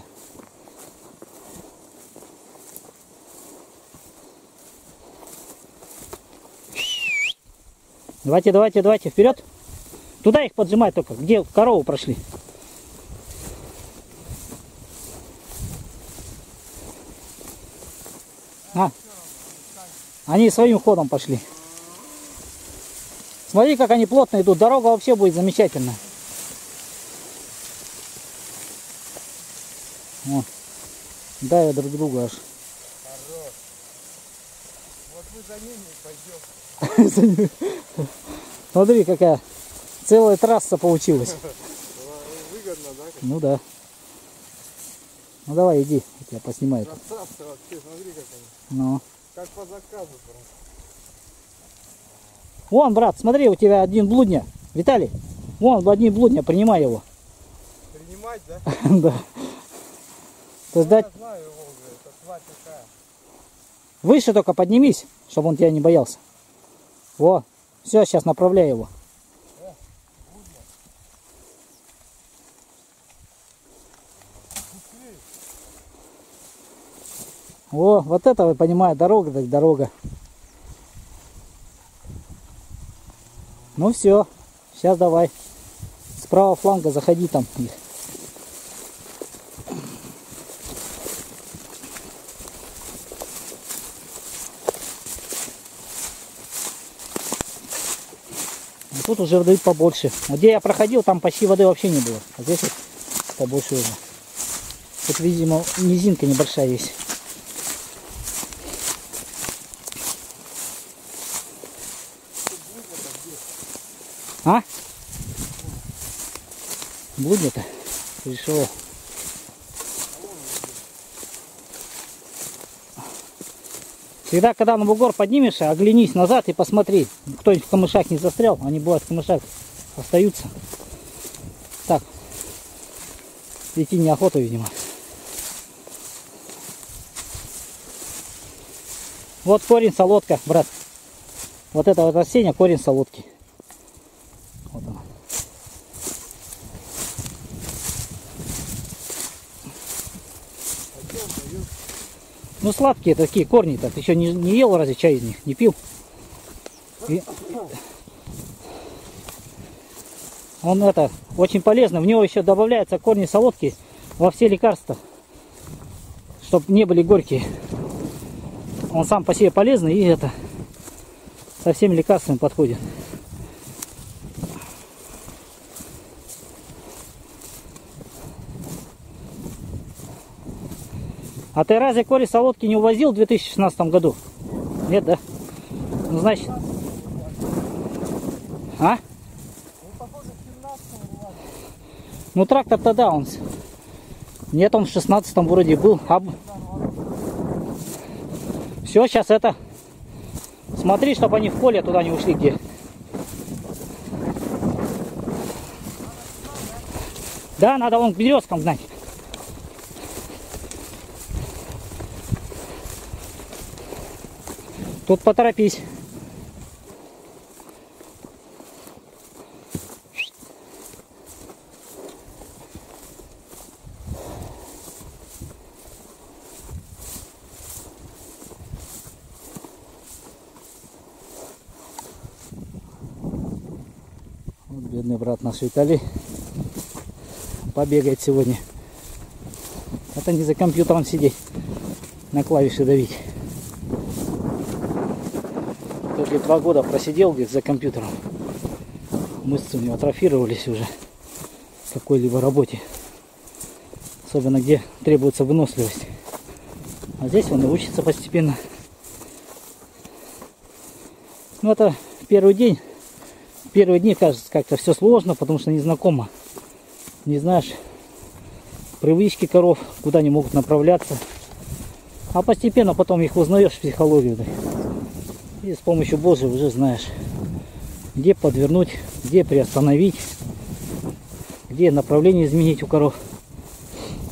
Давайте, давайте, давайте, вперед. Туда их поджимать только, где корову прошли. А, они своим ходом пошли. Смотри, как они плотно идут. Дорога вообще будет замечательная. Вот. Давят друг друга аж. Хорош. Вот мы за ними пойдем. Смотри, какая целая трасса получилась. Выгодно, да? Ну да. Ну давай, иди, я тебя поснимаю. Красавцы вообще, смотри, как они. Ну. Как по заказу просто. Вон, брат, смотри, у тебя один блудня. Виталий, вон один блудня, принимай его. Принимать, да? Да. То есть дать... Я знаю его уже, это тварь такая. Выше только поднимись, чтобы он тебя не боялся. Во, все, сейчас направляй его. О, вот это, вы понимаете, дорога, так дорога. Ну все, сейчас давай. С правого фланга заходи там их. А тут уже воды побольше. Где я проходил, там почти воды вообще не было. А здесь вот побольше уже. Тут, видимо, низинка небольшая есть. А? Блудня-то пришел. Всегда, когда на бугор поднимешься, оглянись назад и посмотри, кто-нибудь в камышах не застрял. Они бывают в камышах остаются. Так, идти неохота, видимо. Вот корень солодка, брат. Вот это вот растение, корень солодки. Вот он. Ну сладкие такие корни-то. Ты еще не, не ел разве чай из них? Не пил? И... Он это очень полезно. В него еще добавляются корни солодки во все лекарства, чтобы не были горькие. Он сам по себе полезный и это со всеми лекарствами подходит. А ты разве корень солодки не увозил в две тысячи шестнадцатом году? Нет, да? Ну, значит... А? Ну, трактор-то да, он... Нет, он в шестнадцатом вроде был. А... Все, сейчас это... Смотри, чтобы они в поле туда не ушли, где... Да, надо вон к березкам гнать. Тут поторопись. Вот бедный брат наш Виталий побегает сегодня. Это не за компьютером сидеть, на клавиши давить. Где два года просидел где за компьютером. Мышцы у него атрофировались уже в какой-либо работе. Особенно где требуется выносливость. А здесь он и учится постепенно. Ну это первый день. Первые дни кажется как-то все сложно, потому что незнакомо. Не знаешь привычки коров, куда они могут направляться. А постепенно потом их узнаешь в психологию. И с помощью Божьей уже знаешь, где подвернуть, где приостановить, где направление изменить у коров.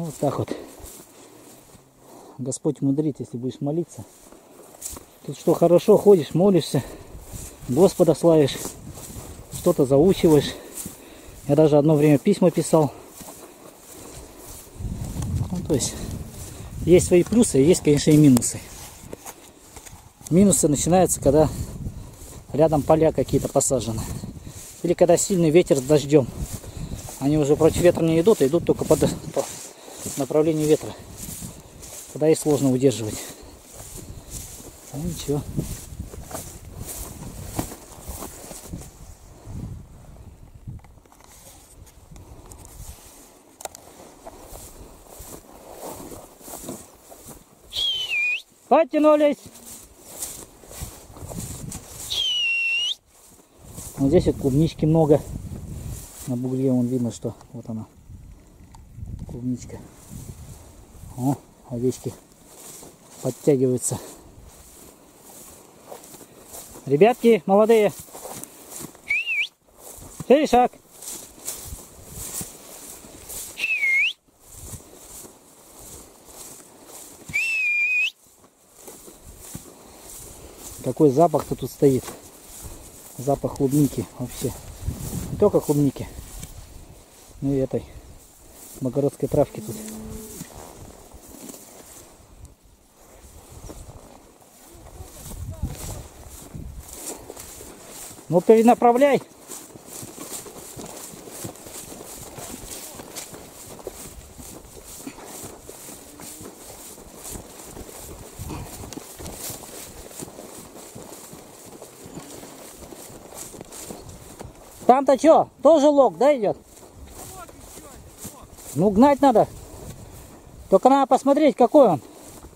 Ну, вот так вот. Господь мудрит, если будешь молиться. Тут что, хорошо ходишь, молишься, Господа славишь, что-то заучиваешь. Я даже одно время письма писал. Ну, то есть, есть свои плюсы, есть, конечно, и минусы. Минусы начинаются, когда рядом поля какие-то посажены. Или когда сильный ветер с дождем. Они уже против ветра не идут, а идут только по, по направлению ветра. Тогда их сложно удерживать. Ну ничего. Подтянулись. Вот здесь вот клубнички много. На бугре вон видно, что вот она. Клубничка. О, овечки подтягиваются. Ребятки, молодые. Шире шаг. Какой запах-то тут стоит. Запах клубники вообще. Не только клубники, но и этой богородской травки тут. Ну перенаправляй. Там-то что? Тоже лог, да, идет? Ну, гнать надо. Только надо посмотреть, какой он.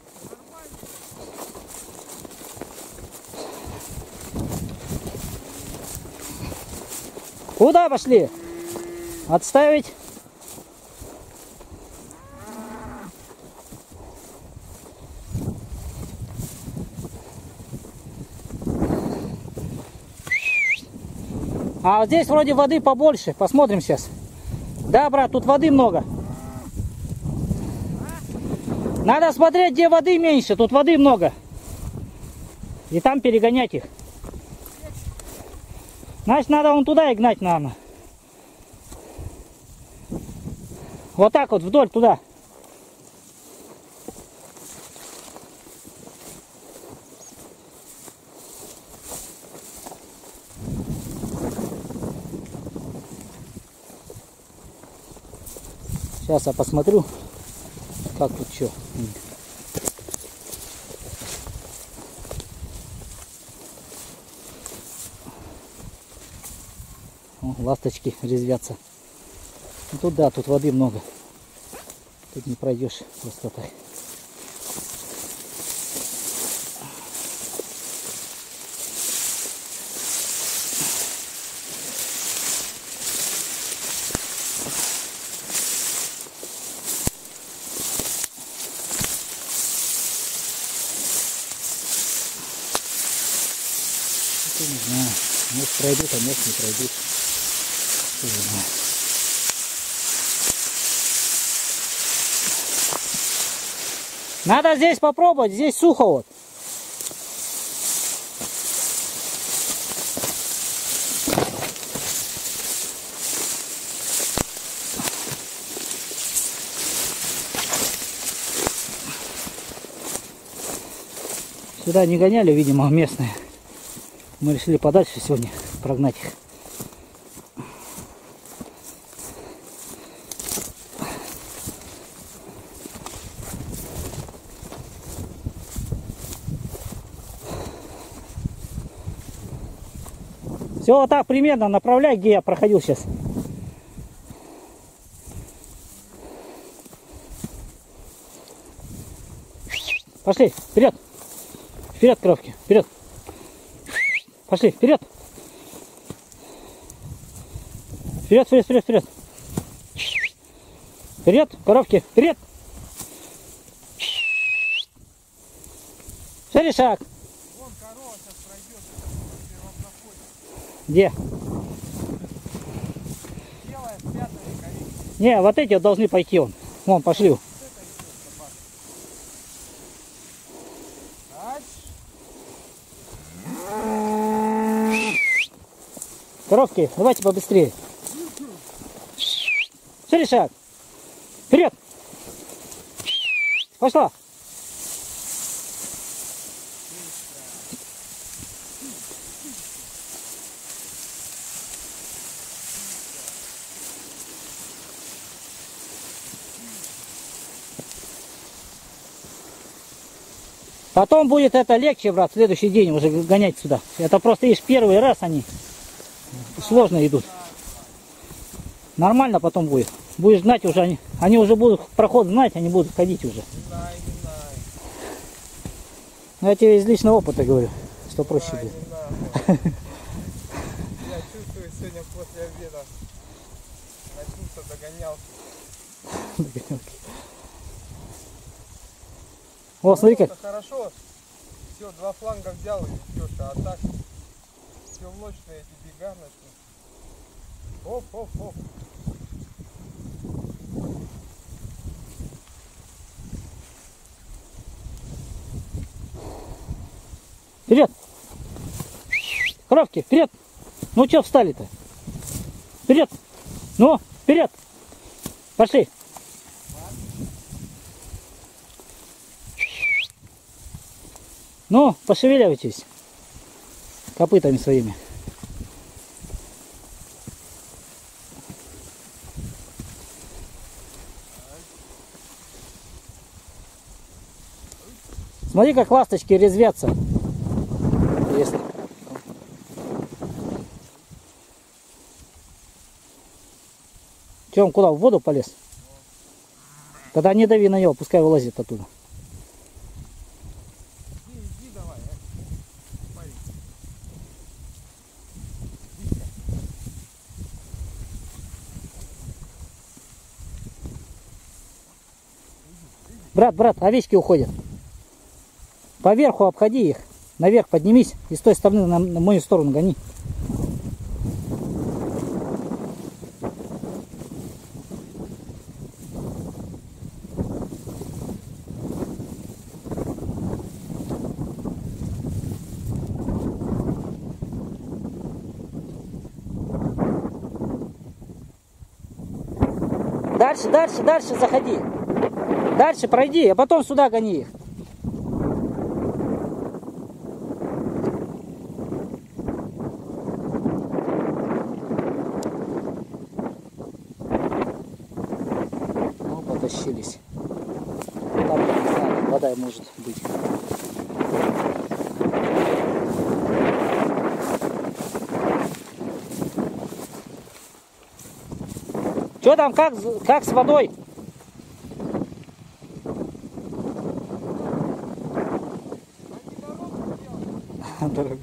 Куда пошли? Отставить. А вот здесь вроде воды побольше. Посмотрим сейчас. Да, брат, тут воды много. Надо смотреть, где воды меньше. Тут воды много. И там перегонять их. Значит, надо вон туда и гнать, наверное. Вот так вот, вдоль туда. Сейчас я посмотрю, как тут что. О, ласточки резвятся. Ну, тут да, тут воды много. Тут не пройдешь просто так. Не знаю, может пройдут, а может не пройдут. Не знаю. Надо здесь попробовать, здесь сухо вот. Сюда не гоняли, видимо, местные. Мы решили подальше сегодня прогнать их. Все, вот так примерно направляй, где я проходил сейчас. Пошли, вперед. Вперед, коровки, вперед. Пошли, вперед. Вперед, вперед, вперед, вперед. Вперед, коровки, вперед. Шире шаг. Вон корова сейчас пройдет, если вам заходит. Где? Белая, спрятанная, коричневая. Не, вот эти вот должны пойти вон. Вон, пошли. Коровки, давайте побыстрее. Шире шаг. Вперед. Пошла. Потом будет это легче, брат, в следующий день уже гонять сюда. Это просто, видишь, первый раз они сложно идут. Нормально потом будет. Будешь знать уже, они, они уже будут проход знать, они будут ходить уже. Но я тебе из личного опыта говорю, что проще будет. Я чувствую, сегодня после обеда начнутся догонялки. О, смотри как. Хорошо, все, два фланга взял и идешь, а так все мощные эти бега начнут. Оп, оп, оп. Вперед! Коровки, вперед! Ну что встали-то? Вперед! Ну, вперед! Пошли! Ну, пошевеливайтесь копытами своими. Смотри, как ласточки резвятся. Если... Че, он куда, в воду полез? Тогда не дави на него, пускай вылазит оттуда. Иди, давай, а? Парень. Брат, брат, овечки уходят. Поверху обходи их. Наверх поднимись и с той стороны на, на мою сторону гони. Дальше, дальше, дальше заходи. Дальше пройди, а потом сюда гони их. Ну, потащились. Там, не знаю, вода может быть. Что там, как, как с водой? Дорогу.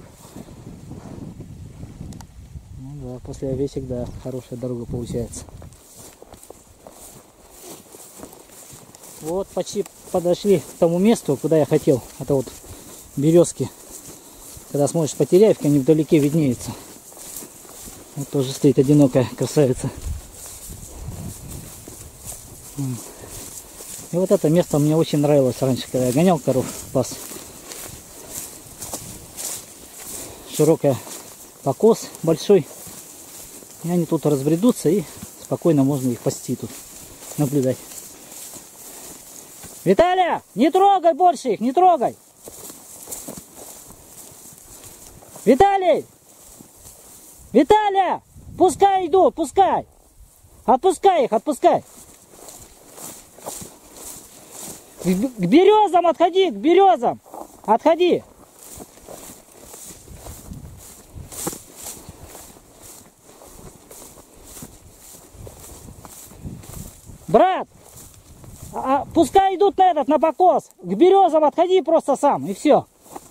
Ну да, после овечек, да, хорошая дорога получается. Вот почти подошли к тому месту, куда я хотел. Это вот березки. Когда смотришь по Теряевке, они вдалеке виднеются. Вот тоже стоит одинокая красавица. И вот это место мне очень нравилось раньше, когда я гонял коров, пас. Широкая покос большой. И они тут разбредутся, и спокойно можно их пасти тут, наблюдать. Виталя, не трогай больше их, не трогай. Виталий! Виталя! Пускай идут, пускай! Отпускай их, отпускай! К березам отходи, к березам! Отходи! Брат! А, пускай идут на этот, на покос! К березам отходи просто сам, и все.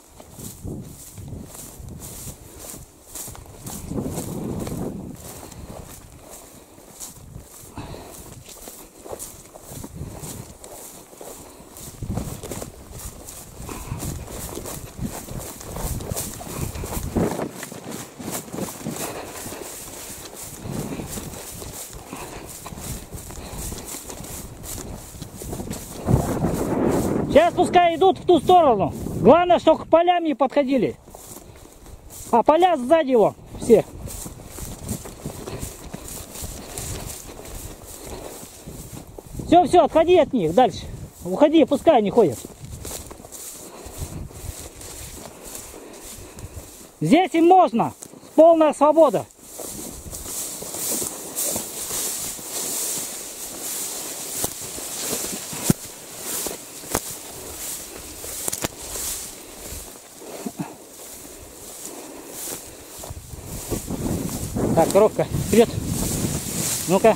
Сейчас пускай идут в ту сторону. Главное, чтобы к полям не подходили. А поля сзади его все. Все, все, отходи от них дальше. Уходи, пускай они ходят. Здесь им можно. Полная свобода. Так, коровка, вперед. Ну-ка.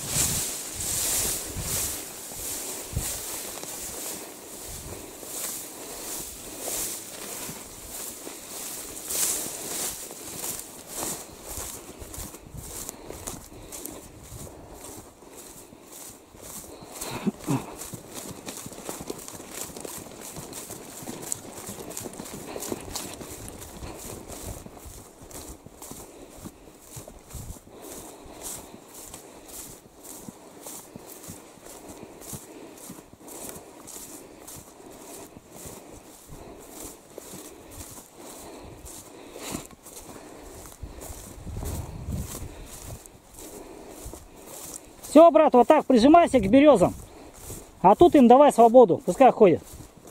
Все, брат, вот так прижимайся к березам. А тут им давай свободу, пускай ходят.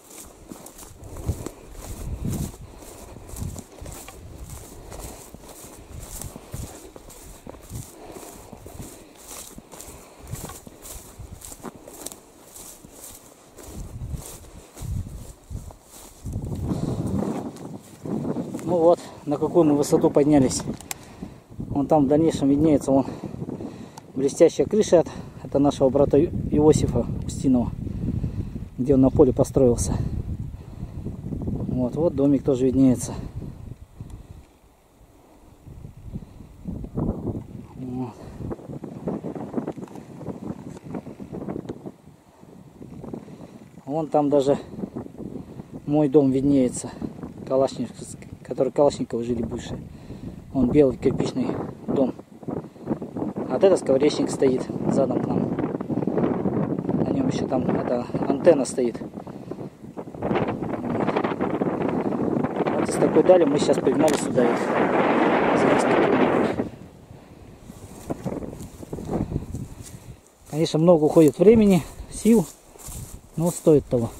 Ну вот, на какую мы высоту поднялись. Вон там в дальнейшем виднеется вон блестящая крыша от, это нашего брата Иосифа Устинова, где он на поле построился. Вот, вот домик тоже виднеется. Вот. Вон там даже мой дом виднеется, Калашниковский, который Калашниковы жили бывшие. Вон белый кирпичный дом. А вот этот скворечник стоит задом к нам. На нем еще там эта антенна стоит. Вот, вот из такой дали мы сейчас пригнали сюда их. За несколько километров. Конечно, много уходит времени, сил, но стоит того.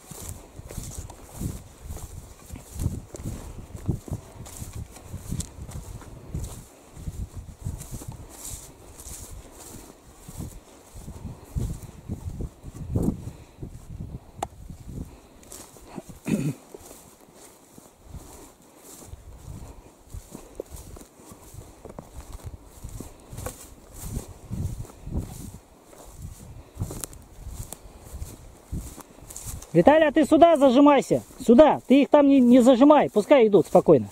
Виталий, а ты сюда зажимайся. Сюда. Ты их там не, не зажимай. Пускай идут спокойно.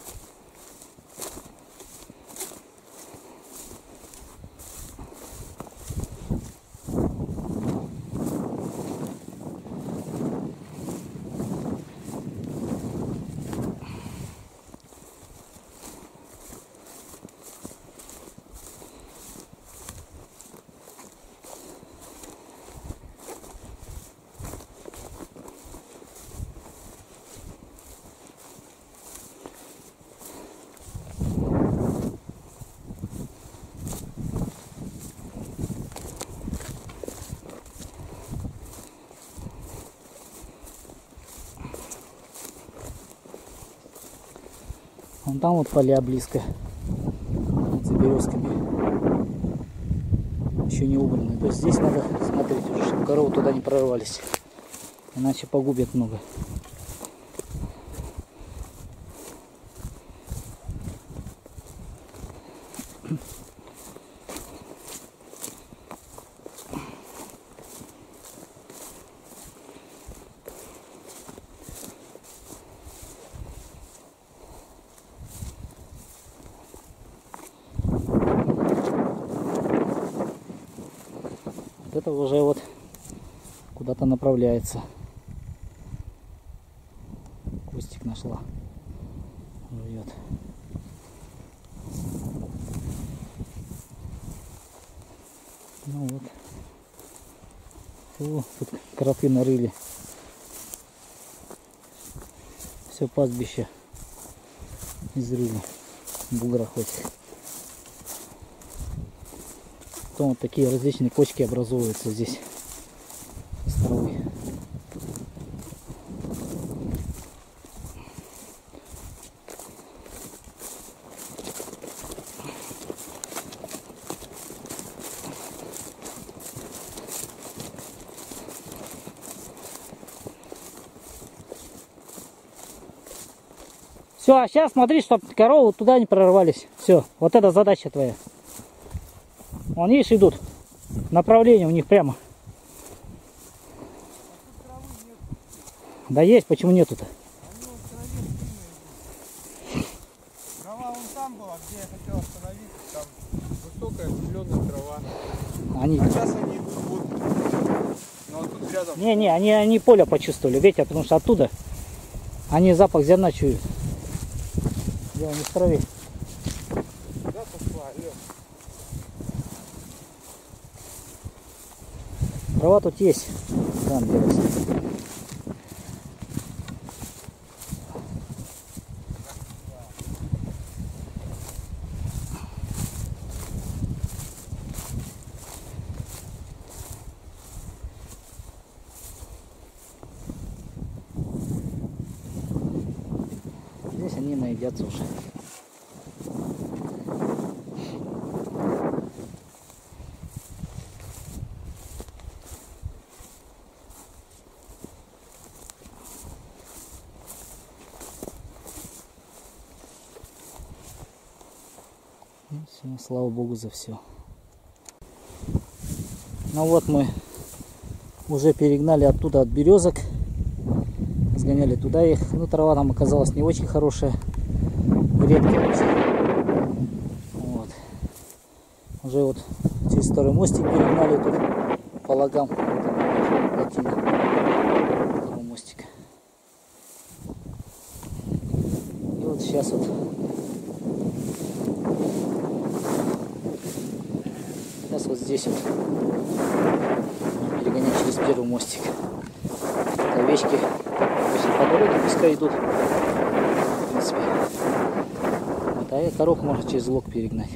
Вон там вот поля близко. Вот за березками. Еще не убраны. То есть здесь надо смотреть уже, чтобы коровы туда не прорвались. Иначе погубят много. Это уже вот куда-то направляется. Кустик нашла. Живет. Ну вот. О, тут кроты нарыли. Все пастбище изрыли. Бугра хоть. Потом вот такие различные кочки образуются здесь. Все, а сейчас смотри, чтобы коровы туда не прорвались. Все, вот это задача твоя. Вон, видишь, идут. Направление у них прямо. Да есть, почему нету-то? Трава вон там была, где я хотел остановиться, там Высокая зеленая трава. Они... А сейчас они идут вот. Ну вот тут рядом. Не-не, они, они поле почувствовали, ветер, потому что оттуда они запах зерна чуют. Дело не в траве. Да, пошла, алло. Трава тут есть. Там делась. Здесь они наедятся уже. И все, слава Богу за все. Ну вот мы уже перегнали оттуда от березок. Сгоняли туда их. Ну, трава там оказалась не очень хорошая. Редкая очень. Вот. Уже вот через старый мостик перегнали тут по лагам. Плотина этого мостика. И вот сейчас вот сейчас вот здесь вот перегонять через первый мостик. Овечки по дороге пускай идут, в принципе. Вот, а коров можно через лог перегнать.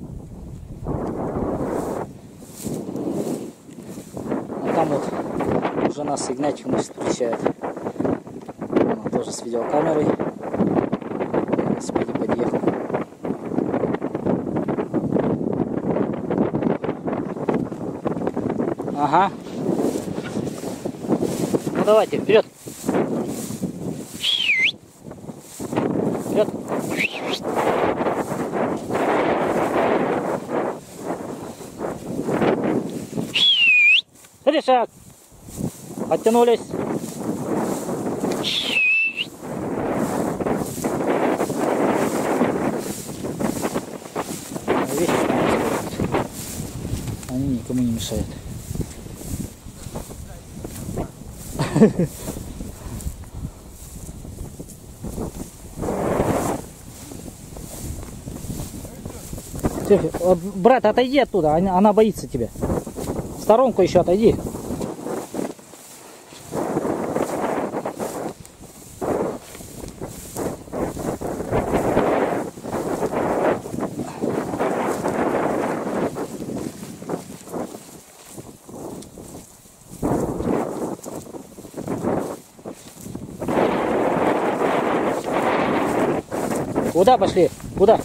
А там вот уже нас Игнатьев встречает. Он тоже с видеокамерой. На велосипеде подъехал. Ага. Ну давайте, вперед! Вперед! Смотри, шаг! Оттянулись! Вещи они никому не мешают. Брат, отойди оттуда, она боится тебя. В сторонку еще отойди. Куда пошли? Куда?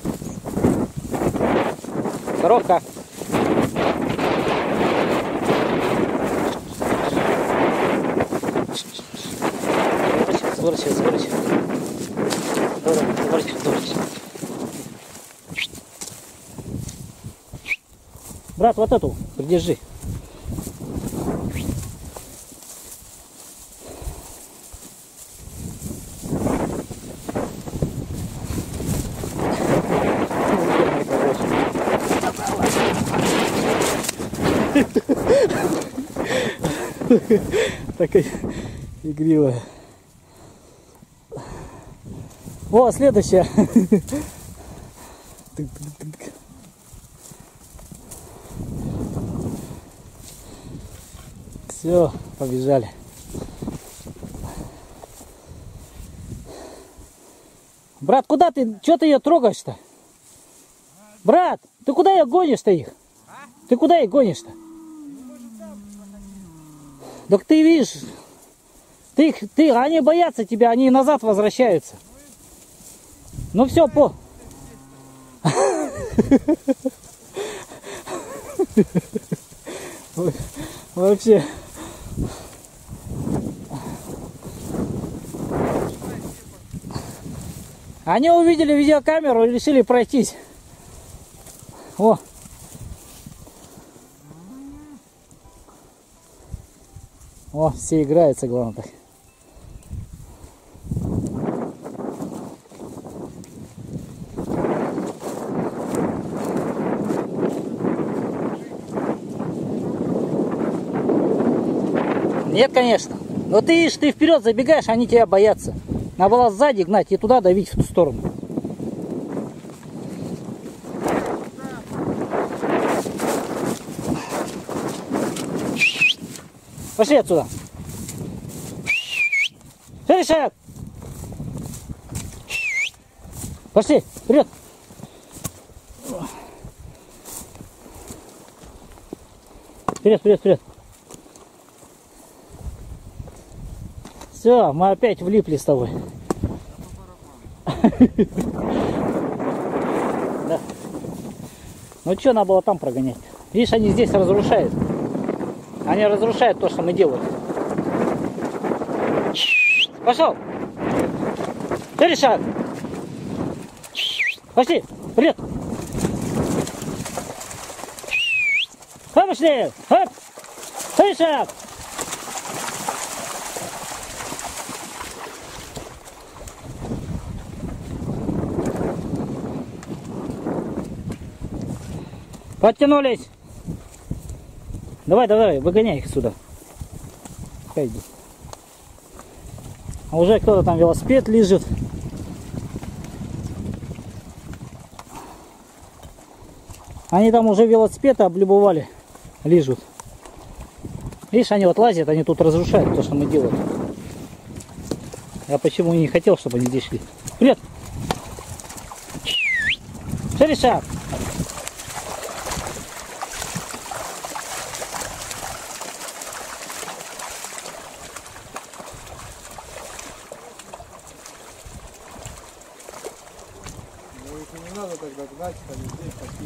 Коровка. Сворачивай, сворачивай. Сворачивай, сворачивай. Брат, вот эту придержи. Такая игривая. О, следующая. Все, побежали. Брат, куда ты? Что ты ее трогаешь-то? Брат, ты куда ее гонишь-то их? Ты куда их гонишь-то? Так ты видишь, ты, их, ты, они боятся тебя, они назад возвращаются. Ну все, по. Вообще. Они увидели видеокамеру и решили пройтись. О. О, все играются, главное так. Нет, конечно. Но ты видишь, ты вперед забегаешь, они тебя боятся. Надо было сзади гнать и туда давить в ту сторону. Пошли отсюда. Шаг, шаг. Пошли, вперед. Вперед, вперед, вперед. Все, мы опять влипли с тобой. Да. Ну что надо было там прогонять? Видишь, они здесь разрушают. Они разрушают то, что мы делаем. Пошел. Вперед шаг. Пошли. Вперед. Хоп, пошли. Хоп. Вперед шаг. Подтянулись. Давай, давай, выгоняй их сюда. Пойди. А уже кто-то там велосипед лежит. Они там уже велосипеды облюбовали, лежат. Видишь, они вот лазят, они тут разрушают то, что мы делаем. Я почему не хотел, чтобы они здесь шли. Вперед! Шире шаг! Не надо тогда гнать, они здесь пошли.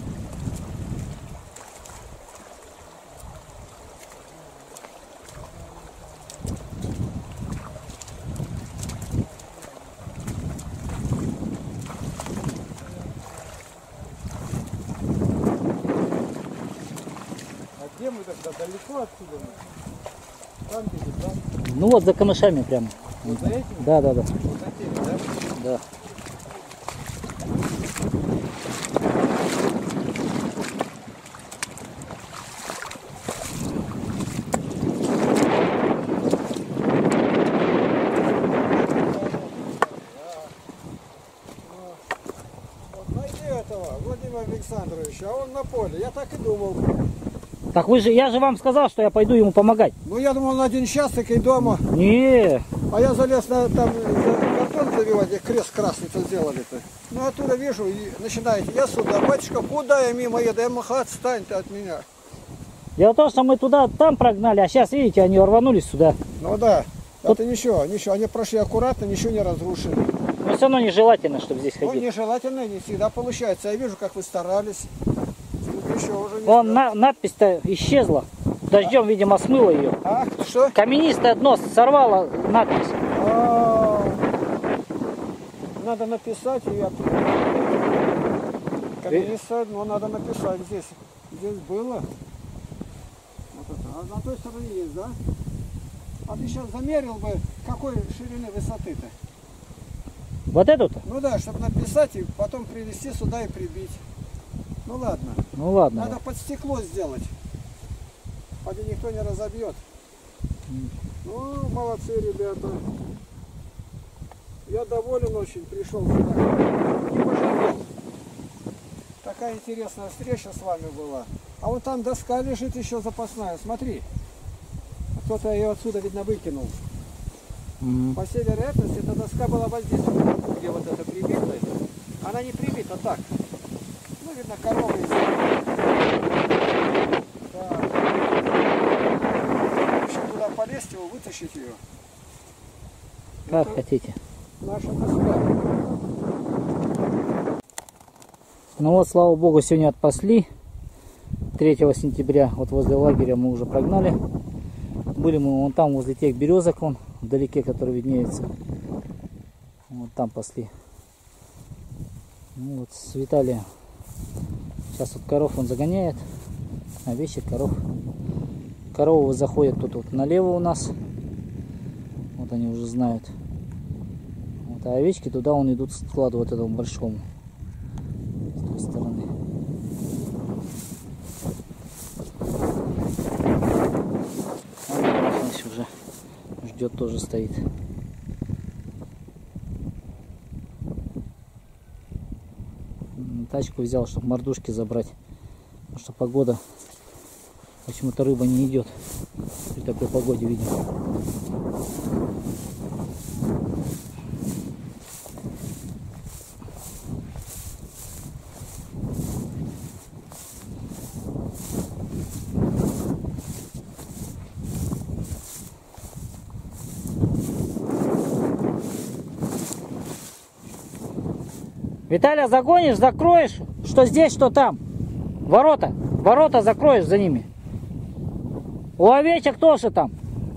А где мы тогда? Далеко отсюда? Там где-то, да? Ну вот за камышами прямо. Вот за этим? Да, да, да. Вот за теми, да? Да. Владимир Александрович, а он на поле, я так и думал. Так вы же, я же вам сказал, что я пойду ему помогать. Ну я думал, он один участок и дома. Не. А я залез на там картон забивать, где крест красный-то сделали-то. Ну оттуда вижу и начинаете, я сюда, батюшка, куда я мимо еду? Я махаю, отстань ты от меня. Дело в том, что мы туда, там прогнали, а сейчас, видите, они рванулись сюда. Ну да, Тут... это ничего, ничего, они прошли аккуратно, ничего не разрушили. Но все равно нежелательно, чтобы здесь Ну ходить. нежелательно, не всегда получается. Я вижу, как вы старались. Тут еще уже не Вон на, надпись-то исчезла. Дождем, видимо, смыло ее. А, что? Каменистое дно сорвало надпись. А, надо написать ее. Каменистое дно надо написать здесь. Здесь было. Вот это. А на той стороне есть, да? А ты сейчас замерил бы, какой ширины высоты-то? Вот эту-то? Ну да, чтобы написать и потом привезти сюда и прибить. Ну ладно. Ну ладно. Надо под стекло сделать. Поди никто не разобьет. Ну, молодцы, ребята. Я доволен очень, пришел сюда. Не пожалел. Такая интересная встреча с вами была. А вот там доска лежит еще запасная. Смотри. Кто-то ее отсюда, видно, выкинул. Mm-hmm. По всей вероятности, эта доска была вот здесь, где вот это прибито. Она не прибита так. Ну, видно, корова из. Да. Еще туда полезть его, вытащить ее. Как это хотите. Наша доска. Ну вот, слава богу, сегодня отпасли. третьего сентября вот возле лагеря мы уже прогнали. Были мы вон там, возле тех березок, вон, вдалеке, которые виднеются. Вот там пасли. Ну вот с Виталием. Сейчас вот коров он загоняет. Овечек, коров. Коровы заходят тут вот налево у нас. Вот они уже знают. Вот, а овечки туда он идут к складу вот этому большому. С той стороны. Он здесь уже ждет, тоже стоит. Тачку взял, чтобы мордушки забрать. Потому что погода. Почему-то рыба не идет. При такой погоде, видимо. Виталя, загонишь, закроешь, что здесь, что там. Ворота, ворота закроешь за ними. У овечек тоже там.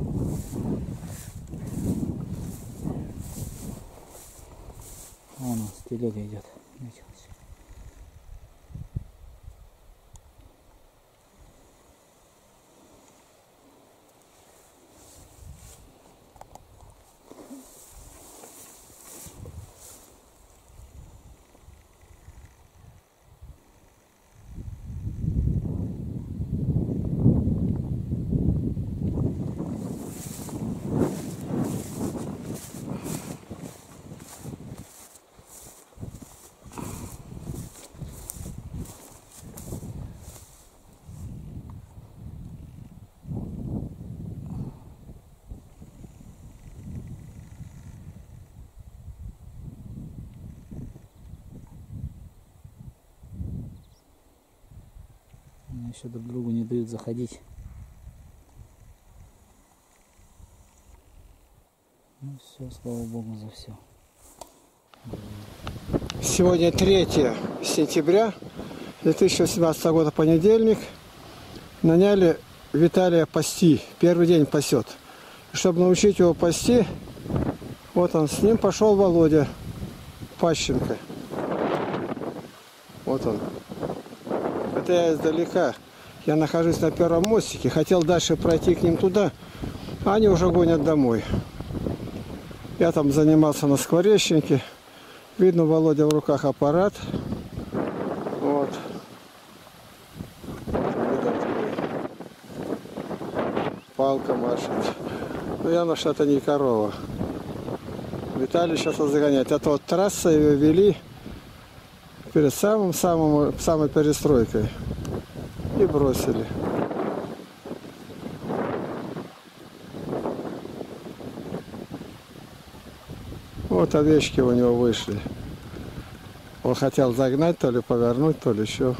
Вон он, с телегой идет. Еще друг другу не дают заходить. Ну все, слава богу за все. Сегодня третье сентября две тысячи восемнадцатого года, понедельник. Наняли Виталия пасти. Первый день пасет. Чтобы научить его пасти, вот он, с ним пошел Володя Пащенко. Вот он. Это я издалека. Я нахожусь на первом мостике. Хотел дальше пройти к ним туда, а они уже гонят домой. Я там занимался на скворечнике. Видно, Володя в руках аппарат. Вот. Палка машет. Ну, явно, что это не корова. Виталий сейчас загоняет. Это вот трасса, ее вели перед самым-самым самой перестройкой. И бросили. Вот овечки у него вышли. Он хотел загнать, то ли повернуть, то ли еще.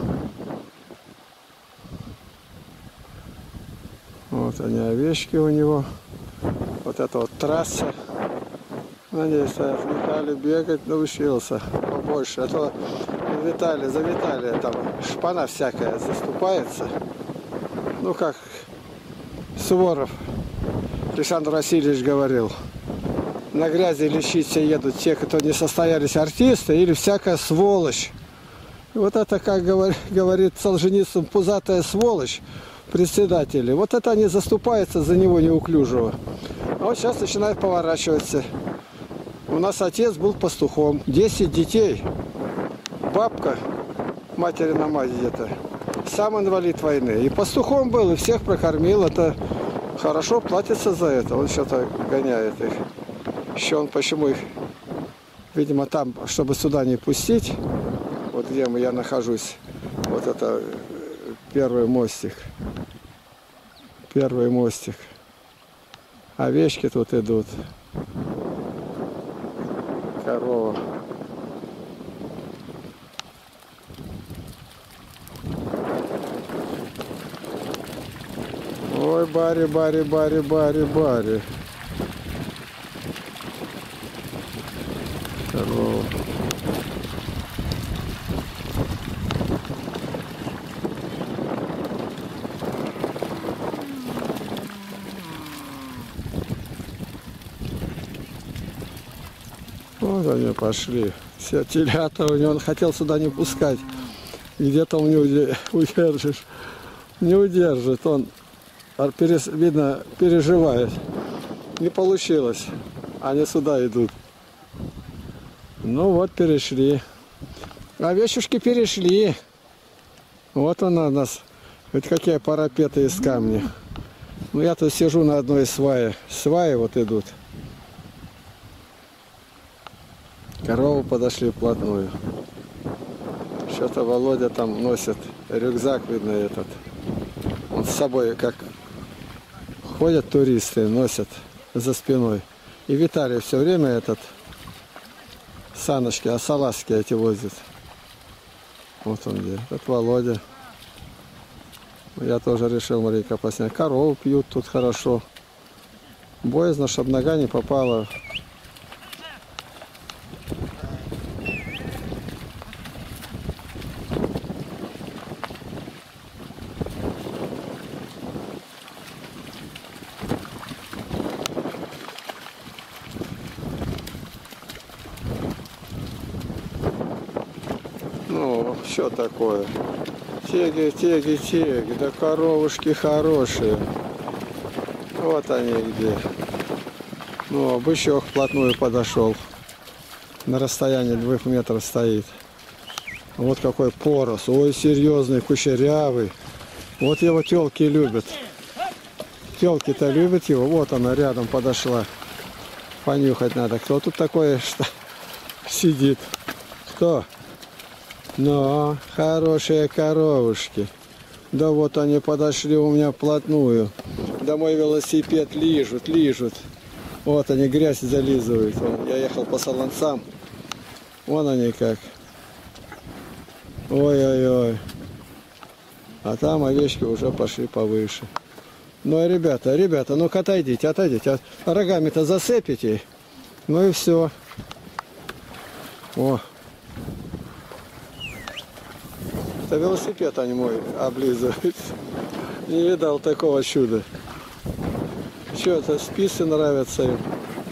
Вот они, овечки у него. Вот это вот трасса. Надеюсь, Виталий бегать научился побольше. А то Виталий, за Виталия там шпана всякая заступается. Ну, как Суворов Александр Васильевич говорил. На грязи лечиться едут те, кто не состоялись артисты, или всякая сволочь. И вот это, как говорит Солженицын, пузатая сволочь председатели. Вот это они заступаются за него неуклюжего. А вот сейчас начинает поворачиваться. У нас отец был пастухом. десять детей. Бабка, материна мать где-то, сам инвалид войны. И пастухом был, и всех прокормил. Это хорошо платится за это. Он что-то гоняет их. Еще он почему их, видимо, там, чтобы сюда не пустить, вот где я нахожусь, вот это первый мостик. Первый мостик. Овечки тут идут. Корова. Ой, Барри, Барри, Барри, Барри, Барри. Корова. Вот они пошли. Все телята у него, он хотел сюда не пускать. Где-то он не удержишь. Не удержит. Он, видно, переживает. Не получилось. Они сюда идут. Ну вот, перешли. А вещушки перешли. Вот она у нас. Вот какие парапеты из камня. Ну я тут сижу на одной свае. Сваи вот идут. Коровы подошли вплотную. Что-то Володя там носит. Рюкзак, видно, этот. Он с собой, как ходят туристы, носят за спиной. И Виталий все время этот саночки, а салазки эти возит. Вот он где. Это Володя. Я тоже решил маленько поснять. Корову пьют тут хорошо. Боязно, чтобы нога не попала. Ну, что такое? Теги, теги, теги, да коровушки хорошие. Вот они где. Ну, бычок вплотную подошел. На расстоянии двух метров стоит. Вот какой порос. Ой, серьезный, кучерявый. Вот его телки любят. Телки-то любят его. Вот она рядом подошла. Понюхать надо. Кто тут такой, что сидит? Кто? Ну, хорошие коровушки. Да вот они подошли у меня вплотную. Да мой велосипед лижут, лижут. Вот они грязь зализывают. Я ехал по солонцам. Вон они как. Ой-ой-ой. А там овечки уже пошли повыше. Ну, ребята, ребята, ну-ка отойдите, отойдите. Рогами-то зацепите. Ну и все. О. Это велосипед они мой облизывают. Не видал такого чуда. Что это, спицы нравятся им.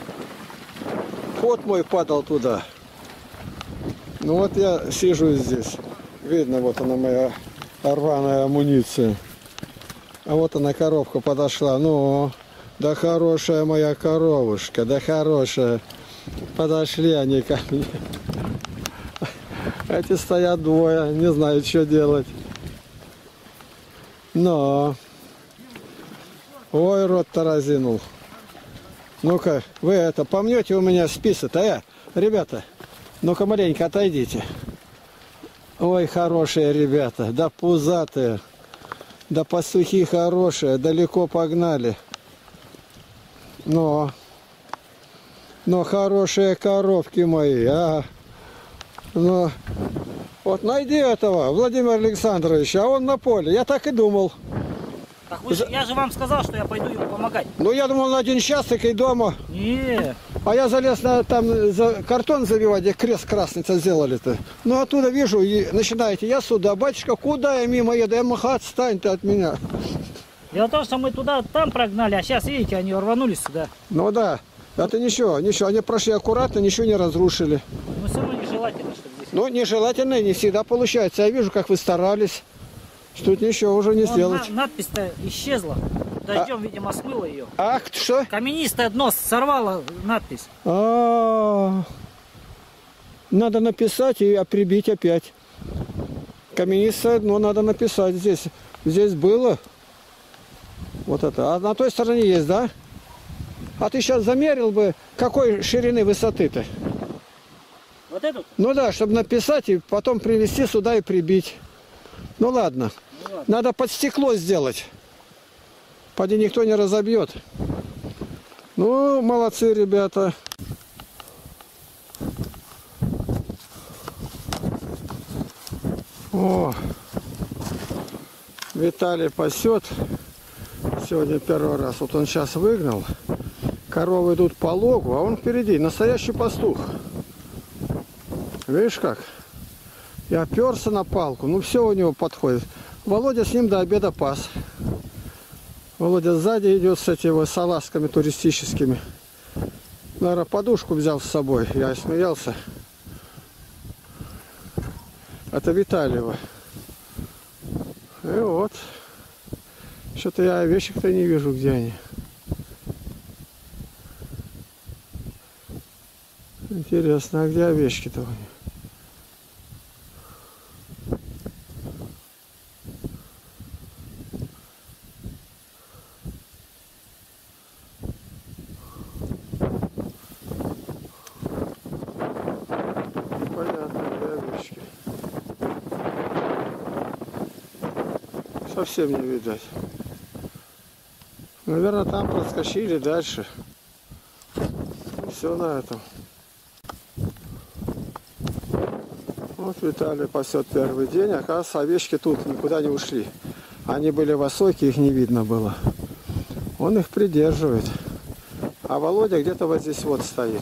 Ход мой падал туда. Ну вот я сижу здесь. Видно, вот она моя рваная амуниция. А вот она, коровка подошла. Ну, да хорошая моя коровушка, да хорошая. Подошли они ко мне. Эти стоят двое, не знаю, что делать. Но. Ой, рот-то разинул. Ну-ка, вы это, помнете у меня списы-то, э? Ребята, ну-ка маленько отойдите. Ой, хорошие ребята, да пузатые. Да пастухи хорошие, далеко погнали. Но. Но хорошие коровки мои, а. Ну, вот найди этого Владимира Александровича, а он на поле. Я так и думал. Так вы же, я же вам сказал, что я пойду ему помогать. Ну, я думал, на один час и дома. Не. А я залез на, там за картон забивать, где крест красный-то сделали-то. Ну, оттуда вижу, и начинаете, я сюда, батюшка, куда я мимо еду? Я махаю, отстань ты от меня. Дело в том, что мы туда, там прогнали, а сейчас, видите, они рванулись сюда. Ну, да. Это ничего, ничего, они прошли аккуратно, ничего не разрушили. Но все равно нежелательно, чтобы здесь... Ну, нежелательно, не всегда получается. Я вижу, как вы старались. Тут ничего уже не Вон сделать. На, надпись-то исчезла. Дождем, а... видимо, смыло ее. Ах, что? Каменистое дно сорвало надпись. А, -а, а Надо написать и прибить опять. Каменистое дно надо написать здесь. Здесь было. Вот это. А на той стороне есть, да? А ты сейчас замерил бы, какой ширины высоты-то? Вот эту? Ну да, чтобы написать и потом привезти сюда и прибить. Ну ладно. Ну, ладно. Надо под стекло сделать. Поди никто не разобьет. Ну, молодцы, ребята. О, Виталий пасет. Сегодня первый раз. Вот он сейчас выгнал. Коровы идут по логу, а он впереди. Настоящий пастух. Видишь как? И оперся на палку. Ну все у него подходит. Володя с ним до обеда пас. Володя сзади идет с этими салазками туристическими. Наверное, подушку взял с собой. Я смеялся. Это Витальева. И вот. Что-то я овечек-то не вижу, где они. Интересно, а где овечки-то у них? Совсем не видать. Наверное, там проскочили дальше. Все на этом. Вот Виталий пасет первый день. Оказывается, овечки тут никуда не ушли. Они были высокие, их не видно было. Он их придерживает. А Володя где-то вот здесь вот стоит.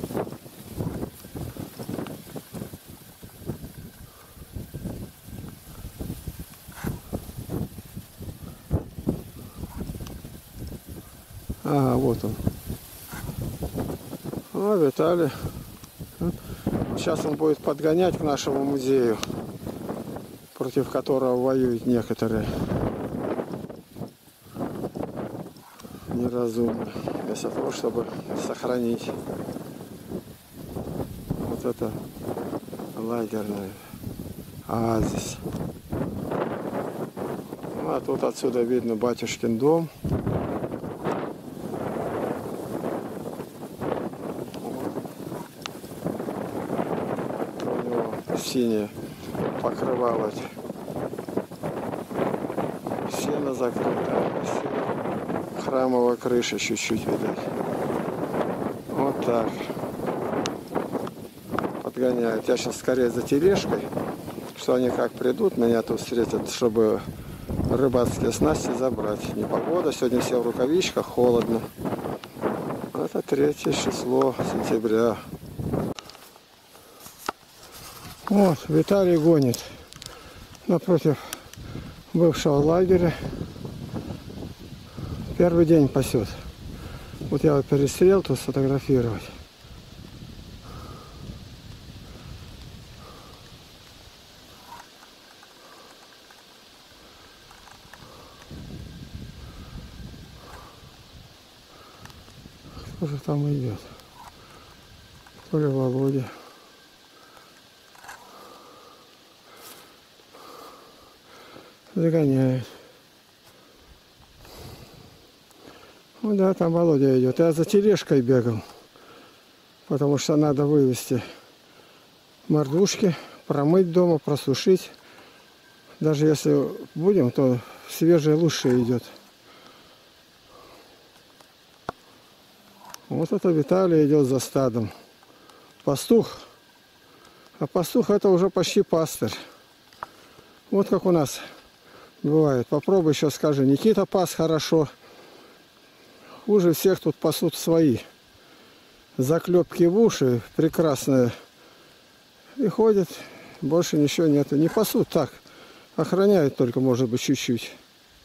А, вот он. А, Виталий. Сейчас он будет подгонять к нашему музею, против которого воюют некоторые неразумные, вместо того, чтобы сохранить вот это лагерное оазис. А тут отсюда видно батюшкин дом. Синее покрывало, сено закрыто, храмовая крыша чуть-чуть видать. Вот так подгоняют. Я сейчас скорее за тележкой, что они как придут, меня тут встретят, чтобы рыбацкие снасти забрать. Непогода, сегодня все в рукавичках, холодно. Это третье число сентября. Вот, Виталий гонит напротив бывшего лагеря. Первый день пасет. Вот я его перестрел тут сфотографировать. Кто же там идет? То ли Володя. Загоняет. Ну да, там Володя идет. Я за тележкой бегал, потому что надо вывести мордушки, промыть дома, просушить. Даже если будем, то свежее лучше идет. Вот это Виталий идет за стадом. Пастух. А пастух это уже почти пастырь. Вот как у нас бывает. Попробуй еще скажи. Никита пас хорошо. Хуже всех тут пасут свои. Заклепки в уши прекрасные. И ходят. Больше ничего нету. Не пасут так. Охраняют только, может быть, чуть-чуть.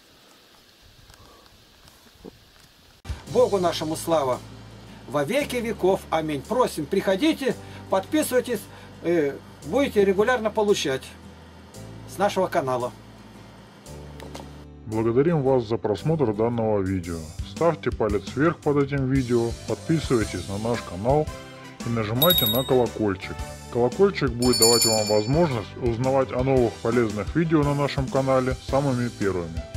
Богу нашему слава. Во веки веков. Аминь. Просим, приходите, подписывайтесь. Будете регулярно получать с нашего канала. Благодарим вас за просмотр данного видео. Ставьте палец вверх под этим видео, подписывайтесь на наш канал и нажимайте на колокольчик. Колокольчик будет давать вам возможность узнавать о новых полезных видео на нашем канале самыми первыми.